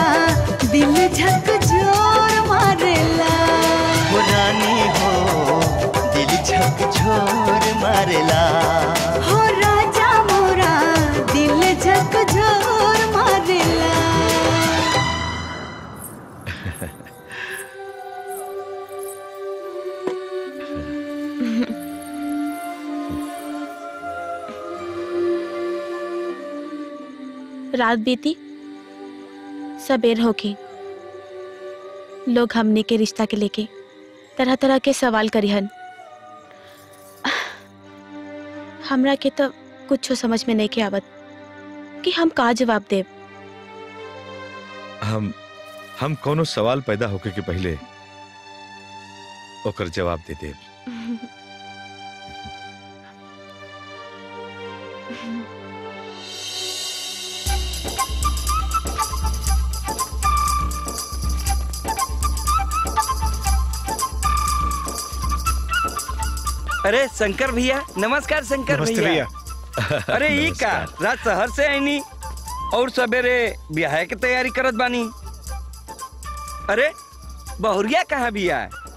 Speaker 18: झकझोर मारेला।
Speaker 15: हो राजा मोरा दिल झकझोर मारेला।
Speaker 11: रात बीती, सबेर होके लोग हमने के रिश्ता के लेके तरह तरह के सवाल करिहन। हमरा के तो कुछ समझ में नहीं के आवत कि हम का जवाब देव।
Speaker 7: हम हम कोनो सवाल पैदा होके के पहले ओकर जवाब दे देब।
Speaker 1: अरे शंकर भैया, नमस्कार शंकर
Speaker 6: नमस्ते
Speaker 1: भैया। अरे ई का रात शहर से आईनी और सवेरे ब्याह के तैयारी करत बानी। अरे बहुरिया कहाँ बिया?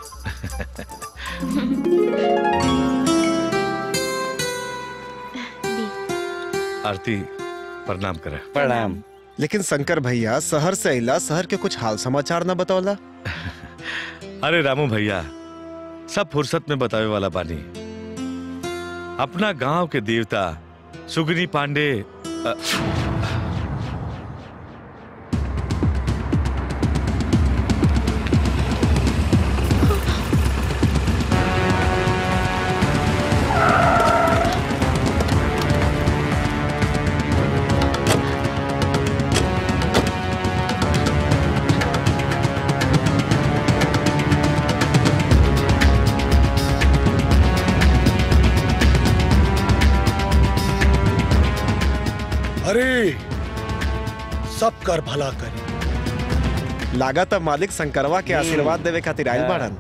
Speaker 7: आरती प्रणाम करे।
Speaker 1: प्रणाम।
Speaker 6: लेकिन शंकर भैया शहर से अला, शहर के कुछ हाल समाचार न बतावला।
Speaker 7: अरे रामू भैया, सब फुर्सत में बतावे वाला बानी। अपना गांव के देवता सुगनी पांडे अ...
Speaker 2: अरे सब कर भला करे।
Speaker 6: लागत मालिक शंकरवा के आशीर्वाद देवे खातिर आइल बाड़न।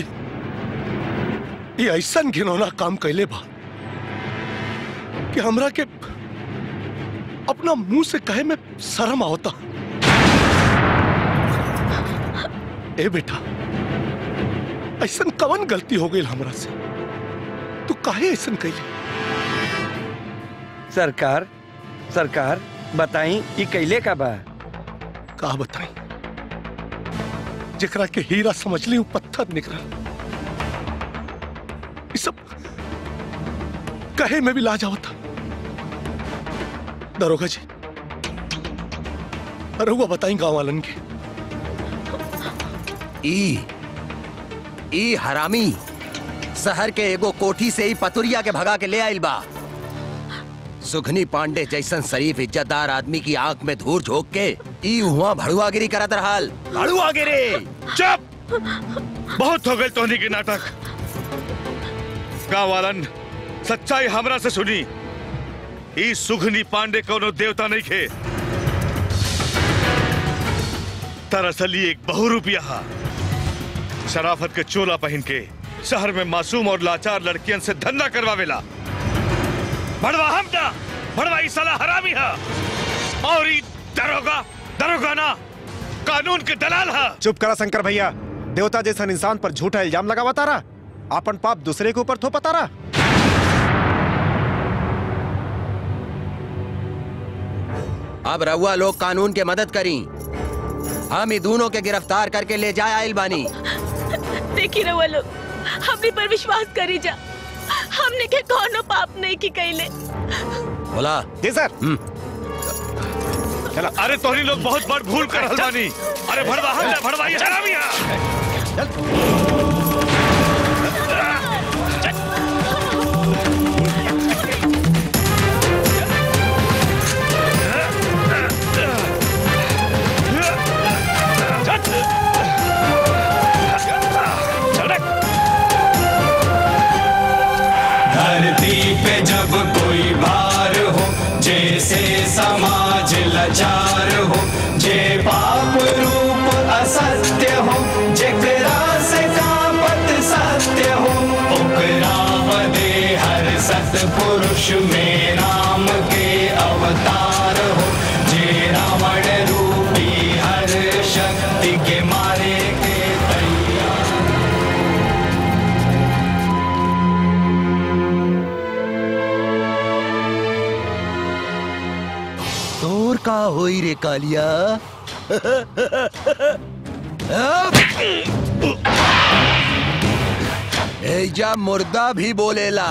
Speaker 2: ये ऐसा घिनौना काम कैले बा कि हमरा के अपना मुंह से कहे में शर्म आवता। ए बेटा, ऐसा कवन गलती हो गई हमरा से? तू काहे ऐसा कैले?
Speaker 1: सरकार सरकार बताई ई कैले का बा?
Speaker 2: का बताई? जेकरा के हीरा समझ ली पत्थर निकला। ये सब कहे में भी ला जाता। दरोगा जी, रहुआ बताई गांव वालन के।
Speaker 16: ई ई हरामी शहर के एगो कोठी से ही पतुरिया के भगा के ले आइल बा। सुघनी पांडे जैसन शरीफ इज्जतदार आदमी की आंख में धूर झोंक के ई हुआ भड़ुआगिरी करत रहल। भड़ुआगिरी!
Speaker 7: चुप! बहुत हो गए तोहनी के नाटक। गांव वालन सच्चाई हमरा से सुनी। ई सुघनी पांडे कोनो देवता नहीं खे। दरअसल ये एक बहुरूपिया हा। शराफत के चोला पहन के शहर में मासूम और लाचार लड़कियन से धंधा करवावेला। भड़वा हम ना, भड़वा ई साला हरामी हा। और ई दरोगा दरोगा ना, कानून के दलाल हा।
Speaker 6: चुप करा शंकर भैया। देवता जैसा इंसान पर झूठा इल्जाम लगावा तारा। अपन पाप दूसरे के ऊपर थोपा तारा।
Speaker 16: अब रउआ लोग कानून के मदद करी। हम ही दोनों के गिरफ्तार करके ले जाए आइल बानी।
Speaker 11: देखी रउआ लोग, हमने पर विश्वास करी जा। हमने के कोनो पाप नहीं की कैले।
Speaker 16: बोला
Speaker 6: जी सर।
Speaker 7: चला। अरे तोहनी लोग बहुत बड़ भूल कर रहल बानी। अरे भड़वा हम ना, भड़वा ये हरामी हा।
Speaker 14: धरती पे जब कोई भार हो, जैसे समाज लाचार हो, जे पाप रूप असत्य हो, जेकरा से कांपत सत्य हो, ओकरा बदे हर सत्पुरुष में राम के अवतार हो, जे रावण रूपी हर शक्ति के मारे के तैयार।
Speaker 16: होई रे कालिया? एजा मुर्दा भी बोलेला।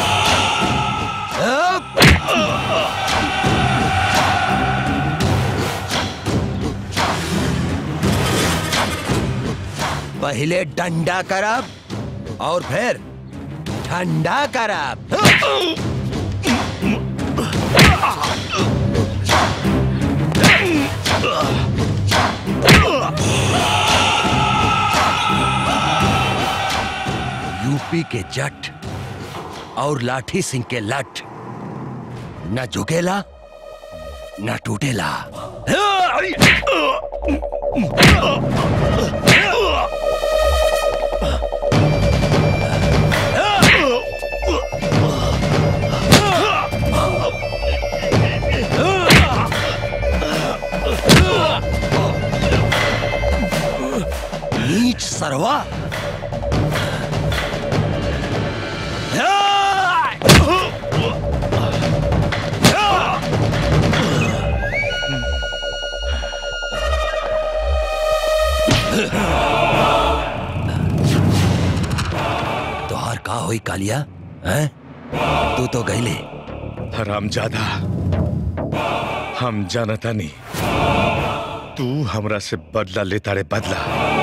Speaker 16: पहले डंडा करब और फिर ठंडा करब। यूपी के जट और लाठी सिंह के लठ न झुकेला न टूटेला। नीच सरवा, तोहार का होई कालिया? हैं? तू तो गईले।
Speaker 7: हरामजादा, हम जानता नहीं तू हमरा से बदला लेता रे बदला।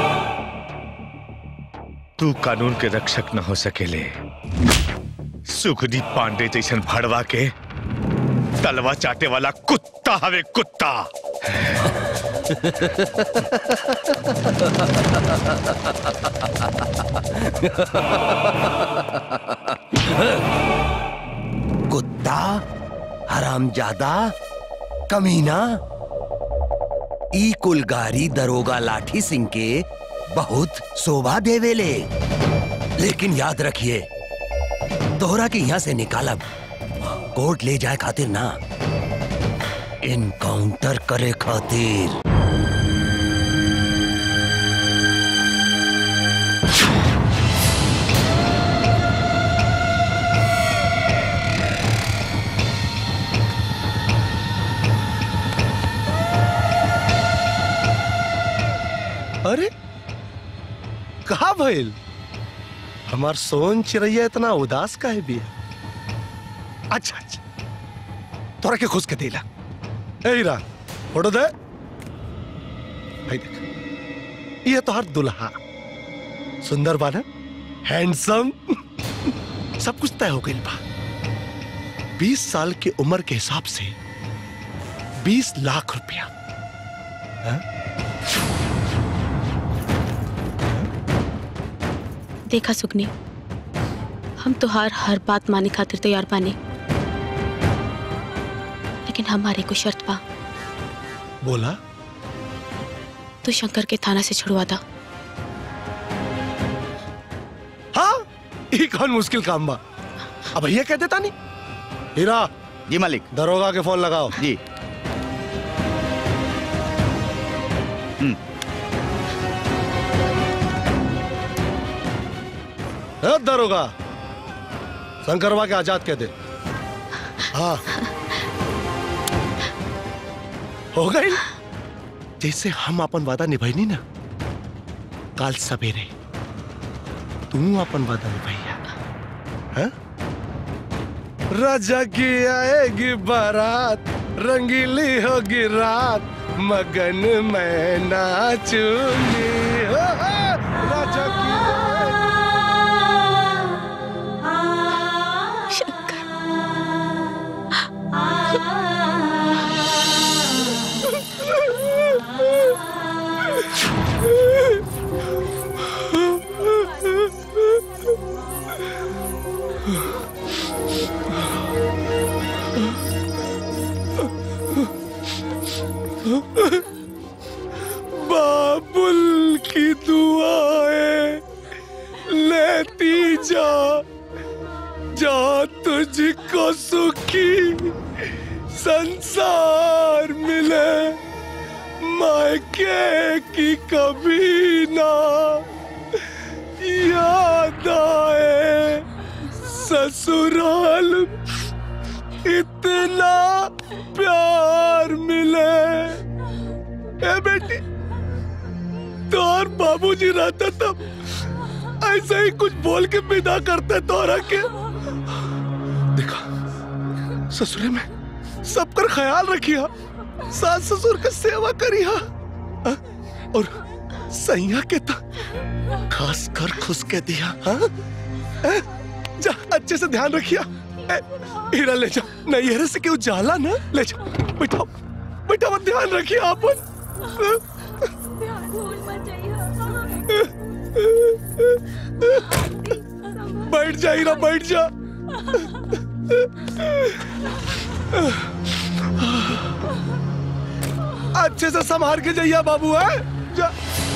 Speaker 7: तू कानून के रक्षक न हो सकेले। सुखनी पांडे जैसन भड़वा के तलवा चाटे वाला कुत्ता हवे कुत्ता।
Speaker 16: कुत्ता, हरामजादा, कमीना, ई कुलगारी दरोगा लाठी सिंह के बहुत शोभा देवेले। लेकिन याद रखिए, तोहरा के यहां से निकालब कोर्ट ले जाए खातिर ना, इनकाउंटर करे खातिर।
Speaker 2: अरे कहा भइल? हमार सोन चिड़ैया इतना उदास काहे बिया? अच्छा अच्छा, तोरा के खुश के देला। ए हीरा, फोटो दे। भाई देख, ये तो हर दुल्हा सुंदर बा ना, हैंडसम, सब कुछ तय हो गइल बा। बीस साल की उम्र के हिसाब से बीस लाख रुपया। हाँ?
Speaker 11: देखा सुगनी, हम तो हर हर बात माने खातिर तैयार बाने, लेकिन हमारे को शर्त बा।
Speaker 2: बोला?
Speaker 11: तू शंकर के थाना से छुड़वा दा।
Speaker 2: हाँ, ये कौन मुश्किल काम बा? अब भैया कह देता नहीं। हीरा
Speaker 8: जी मालिक।
Speaker 2: दरोगा के फोन लगाओ।
Speaker 8: जी।
Speaker 2: दरोगा, शंकरवा के आजाद कह दे। हाँ, हो गई। जैसे हम अपन वादा निभाई ना, काल सवेरे तू अपन वादा निभाइया। हाँ? राजा की आएगी बारात, रंगीली होगी रात, मगन मैं नाचूंगी। हो, हो, राजा की बाबुल की दुआएं लेती जा, जा तुझको सुखी संसार मिले, मायके की कभी ना याद आए, ससुराल इतना प्यार मिले। ए बेटी, तोहर बाबूजी रहता तब ऐसे ही कुछ बोल के विदा करते तोहरा के। देखा, ससुरे में सबकर ख्याल रखिया, सास ससुर का सेवा करिया, और सैया के तो खास कर खुश के दिया। हाँ? ए, जा अच्छे से ध्यान रखिया। ए, हीरा ले जाओ, नैहरे से क्यों जाला ना, ले जाओ, बैठाओ बैठाओ, ध्यान रखिए आपन। बैठ जा हीरा, बैठ जा। अच्छे से संभाल के जाइए बाबू, है जा।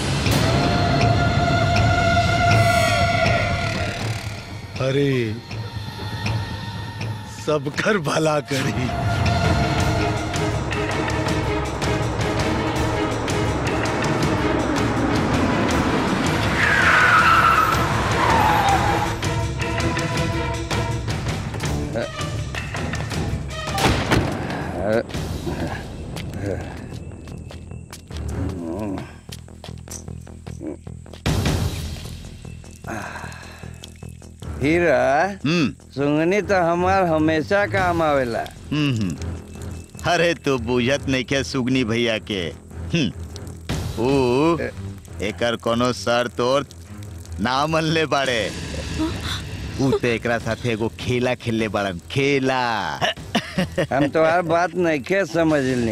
Speaker 2: अरे सब घर भला करी।
Speaker 12: हीरा, सुंगनी तो हमार हमेशा काम आवेला।
Speaker 8: हम्म, अरे तू बुझत नहीं के सुगनी भैया के। ओ एकर कोनो शर्त और ना मन ले बाड़े। ऊ तो एकरा साथे एगो खेला खेलले बाड़न, खेला।
Speaker 12: हम तो हर बात नहीं के समझली।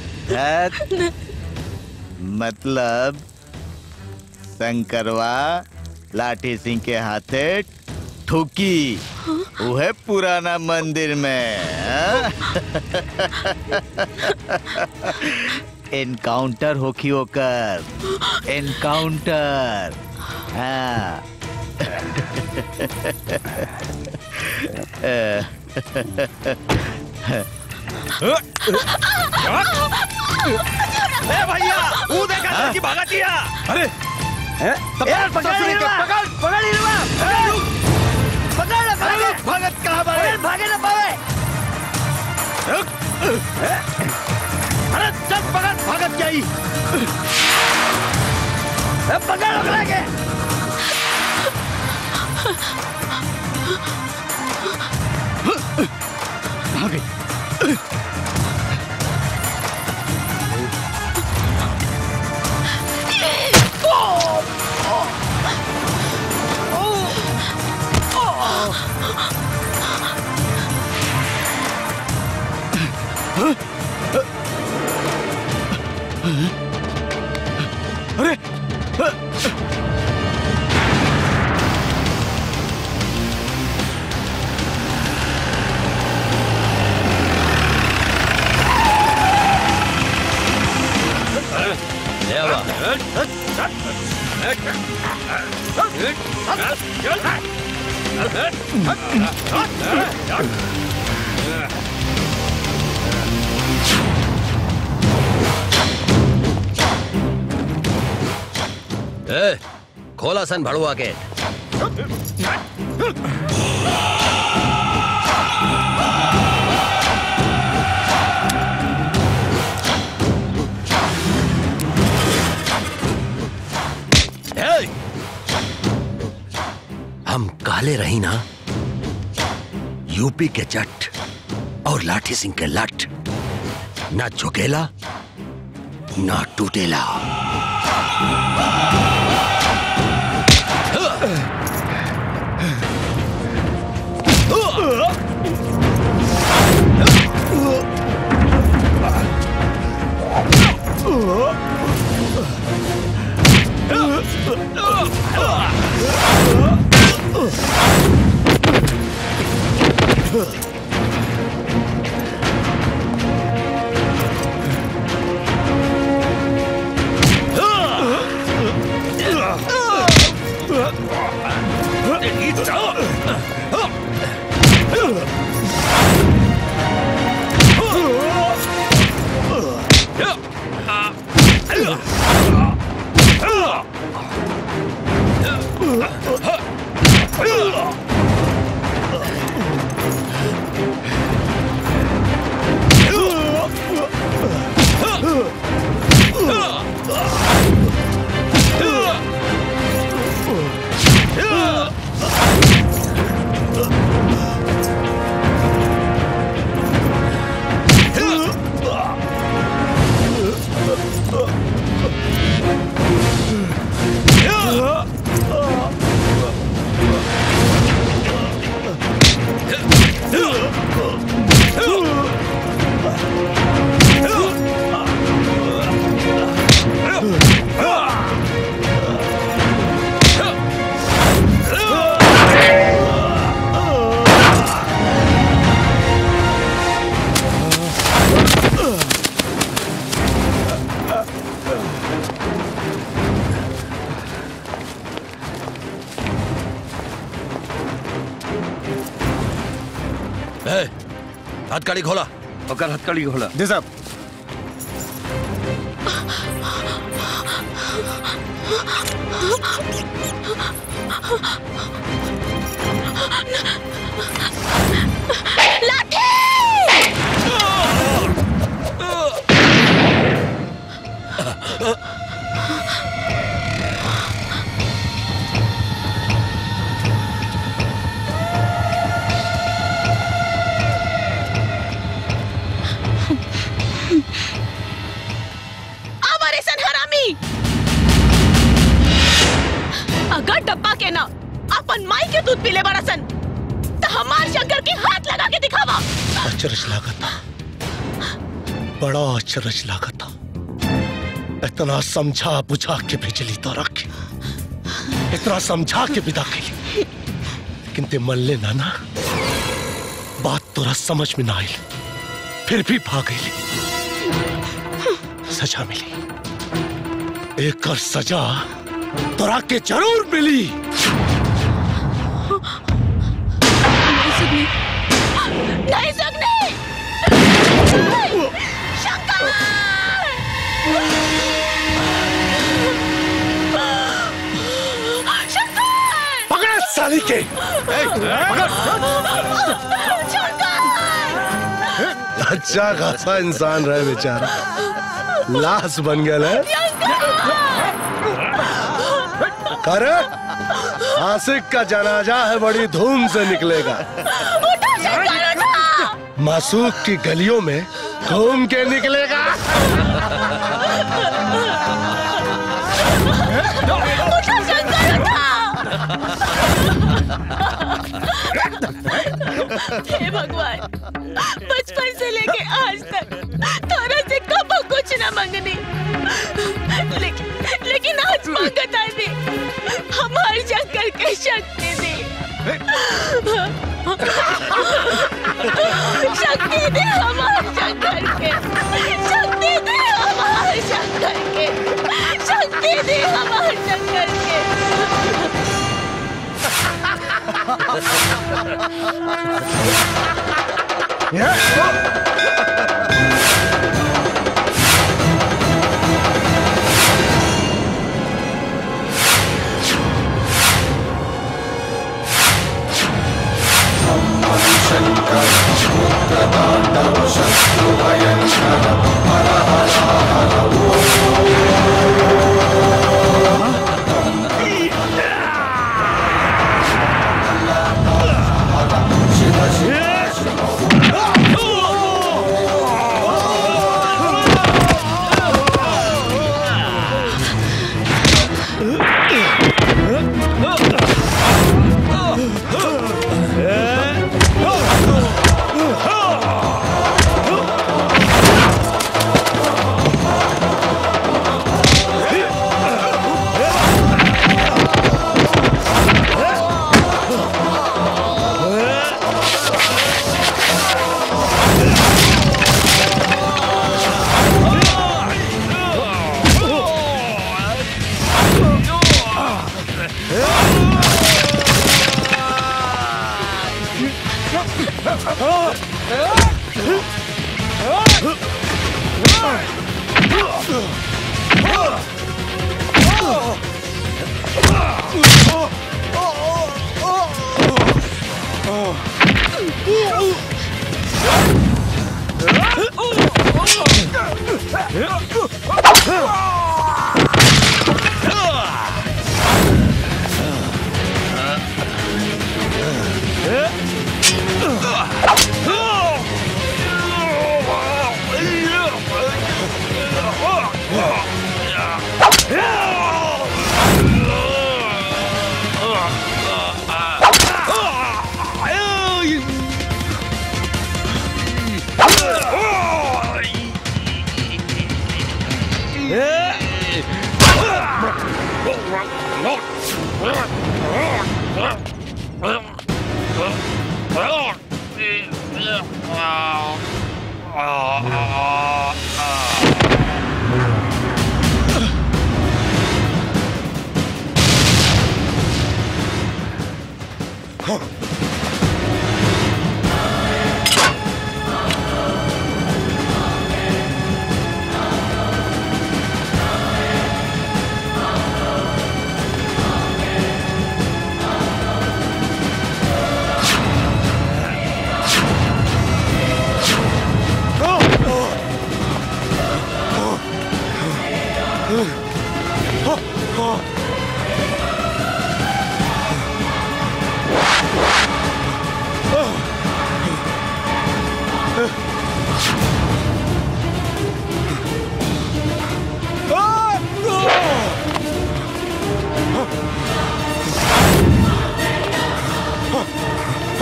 Speaker 8: मतलब शंकरवा लाठी सिंह के हाथे ठुकी, वह पुराना मंदिर में। एनकाउंटर होखी होकर, एनकाउंटर। हाँ।
Speaker 4: ए भैया, वो देखा कि भागा दिया।
Speaker 2: अरे
Speaker 4: पकड़ पकड़ पकड़ पकड़ हिलवा, पकड़ ना भागे, भागत कहाँ भागे, भागे ना पावे। अरे चल पकड़, भागत क्या ही। पकड़ पकड़ के। भागे।
Speaker 2: अरे
Speaker 16: ए, खोला सन भड़ुआ के। हम काले रही ना, यूपी के जट और लाठी सिंह के लट, ना झुकेला ना टूटेला।
Speaker 2: Ugh!
Speaker 16: ए, हथकड़ी खोला।
Speaker 1: ओकर हथकड़ी खोला।
Speaker 6: जी साहब।
Speaker 11: अगर डब्बा के ना अपन माई के दूध पीले बड़ा सन तो हमार शंकर के हाथ लगा के दिखावा।
Speaker 2: अचरज लागता, बड़ा अचरज लागता। इतना समझा बुझा के भेजली तो रख, इतना समझा के विदा कैली, लेकिन ते मल्ले नाना बात तोरा समझ में ना आई, फिर भी भाग गई। सजा मिली, एक और सजा तोरा के जरूर मिली।
Speaker 11: नहीं सुगनी, नहीं सुगनी, शंकर! शंकर!
Speaker 2: पकड़ साली के! अच्छा खासा इंसान रहे बेचारा, लाश बन गया है। कर आशिक का जनाजा है, बड़ी धूम से निकलेगा। मासूक की गलियों में घूम के निकलेगा।
Speaker 11: हे भगवान, बचपन से लेके आज तक तारा से कब कुछ न मंगनी, लेकिन लेकिन आज मांगता दे हमारे शंकर के शक्ति दे, शक्ति दे हमारे शंकर के, शक्ति दे हमारे शंकर के, शक्ति दे हमारे शंकर के।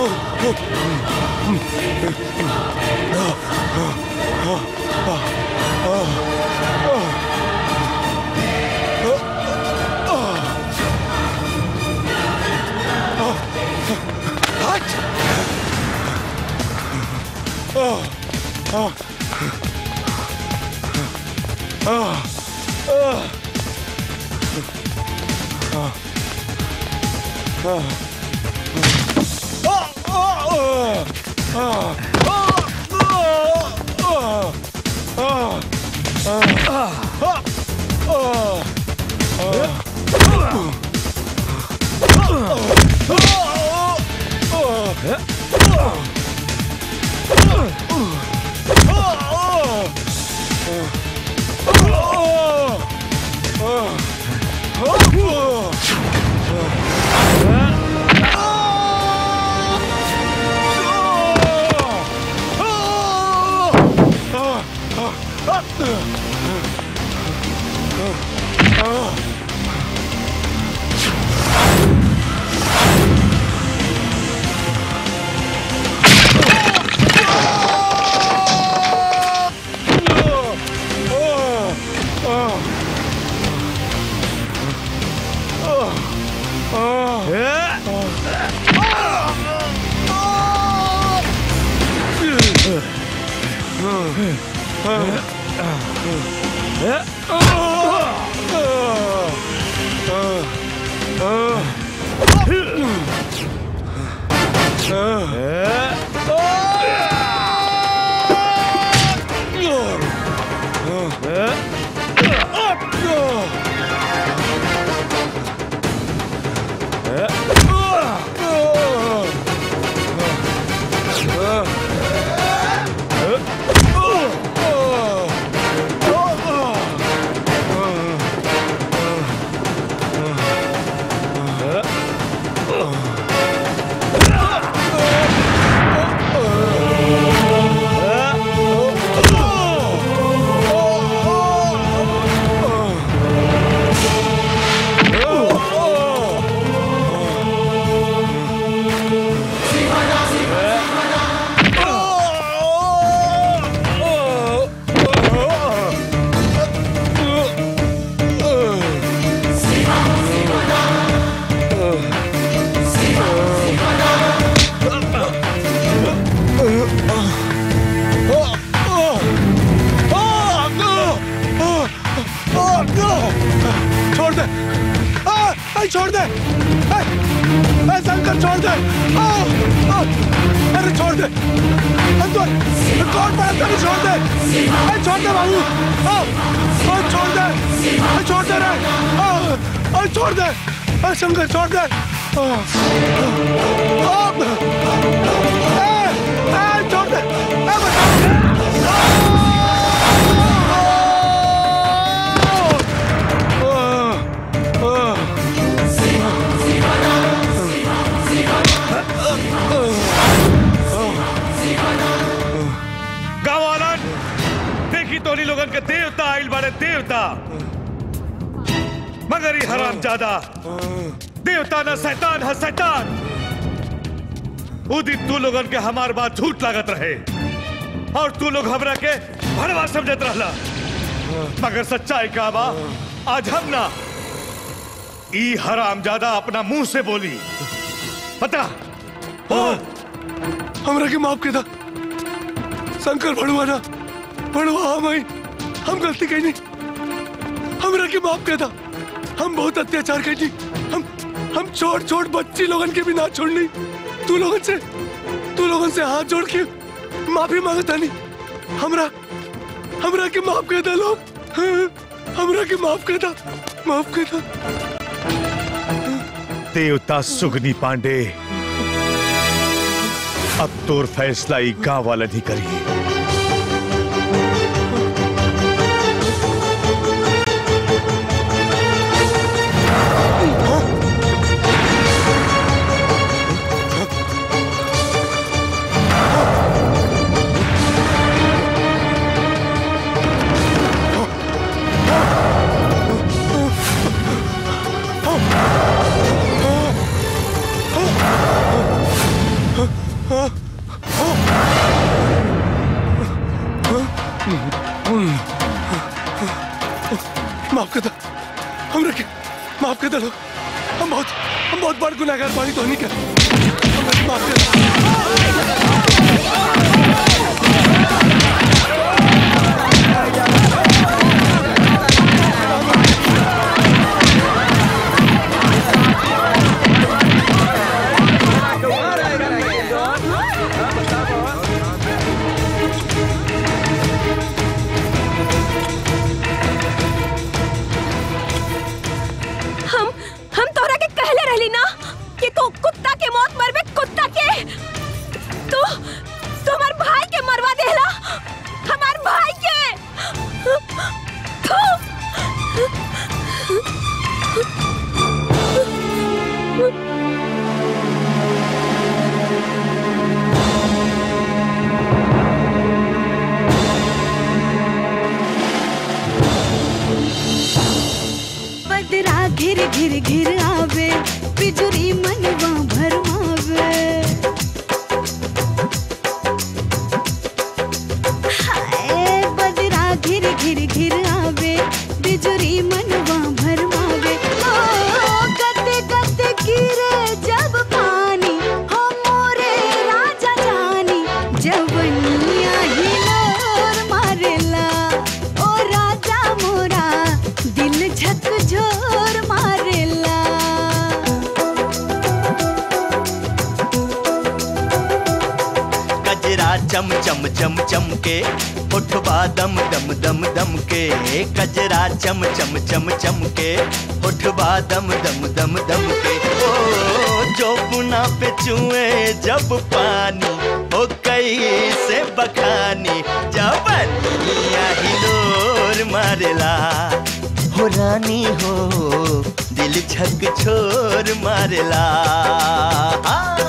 Speaker 7: के हमार बात झूठ लागत रहे और तू लोग हमरा के भड़वा समझत रहला, मगर सच्चाई का बा आज हम ना ई हरामजादा अपना मुंह से बोली पता हो।
Speaker 2: हमरा के माफ कर दा शंकर भड़वा ना भड़वा हम आई, हम गलती कही नहीं, हमरा के माफ कर दा। हम बहुत अत्याचार कही, हम हम छोट छोट बच्ची लोगन के भी ना छोड़नी। तू लोगन से तू लोगन से हाथ जोड़ के माफी मांगता नहीं। हमरा हमरा के माफ कर दे लोग, हमरा के माफ कर दा, माफ कर दा।
Speaker 7: देवता सुगनी पांडे, अब तोर फैसला ही गांव वाला नहीं करी।
Speaker 2: Huh? माफ कर दो हमरा के माफ कर दो लोग। हम बहुत हम बहुत बड़ गुनाहगार बानी तो नहीं कर हमरा के माफ कर
Speaker 11: कुत्ता के मौत मरबे कुत्ता के तू तुम्हार भाई के मरवा देला हमार भाई के तू
Speaker 15: बदरा घिर घिर घिर आवे बिजुरी मनवा भरमावे हाय बदरा घिर घिर घिर आवे बिजुरी मनवा भरमावे ओ गते गते गिरे जब पानी हो मोरे राजा जानी जवनिया हिलोर मारेला ओ राजा मोरा दिल झकझोर मारेला
Speaker 18: चम चम चम चम के उठवा दम दम दम दम के कजरा चम चम चम चम के उठवा दम दम दम दम के ओ जो पुना पे चुए जब पानी ओ कैसे बखानी जवनिया हिलोर मारेला हो रानी हो दिल झक छोर मारेला।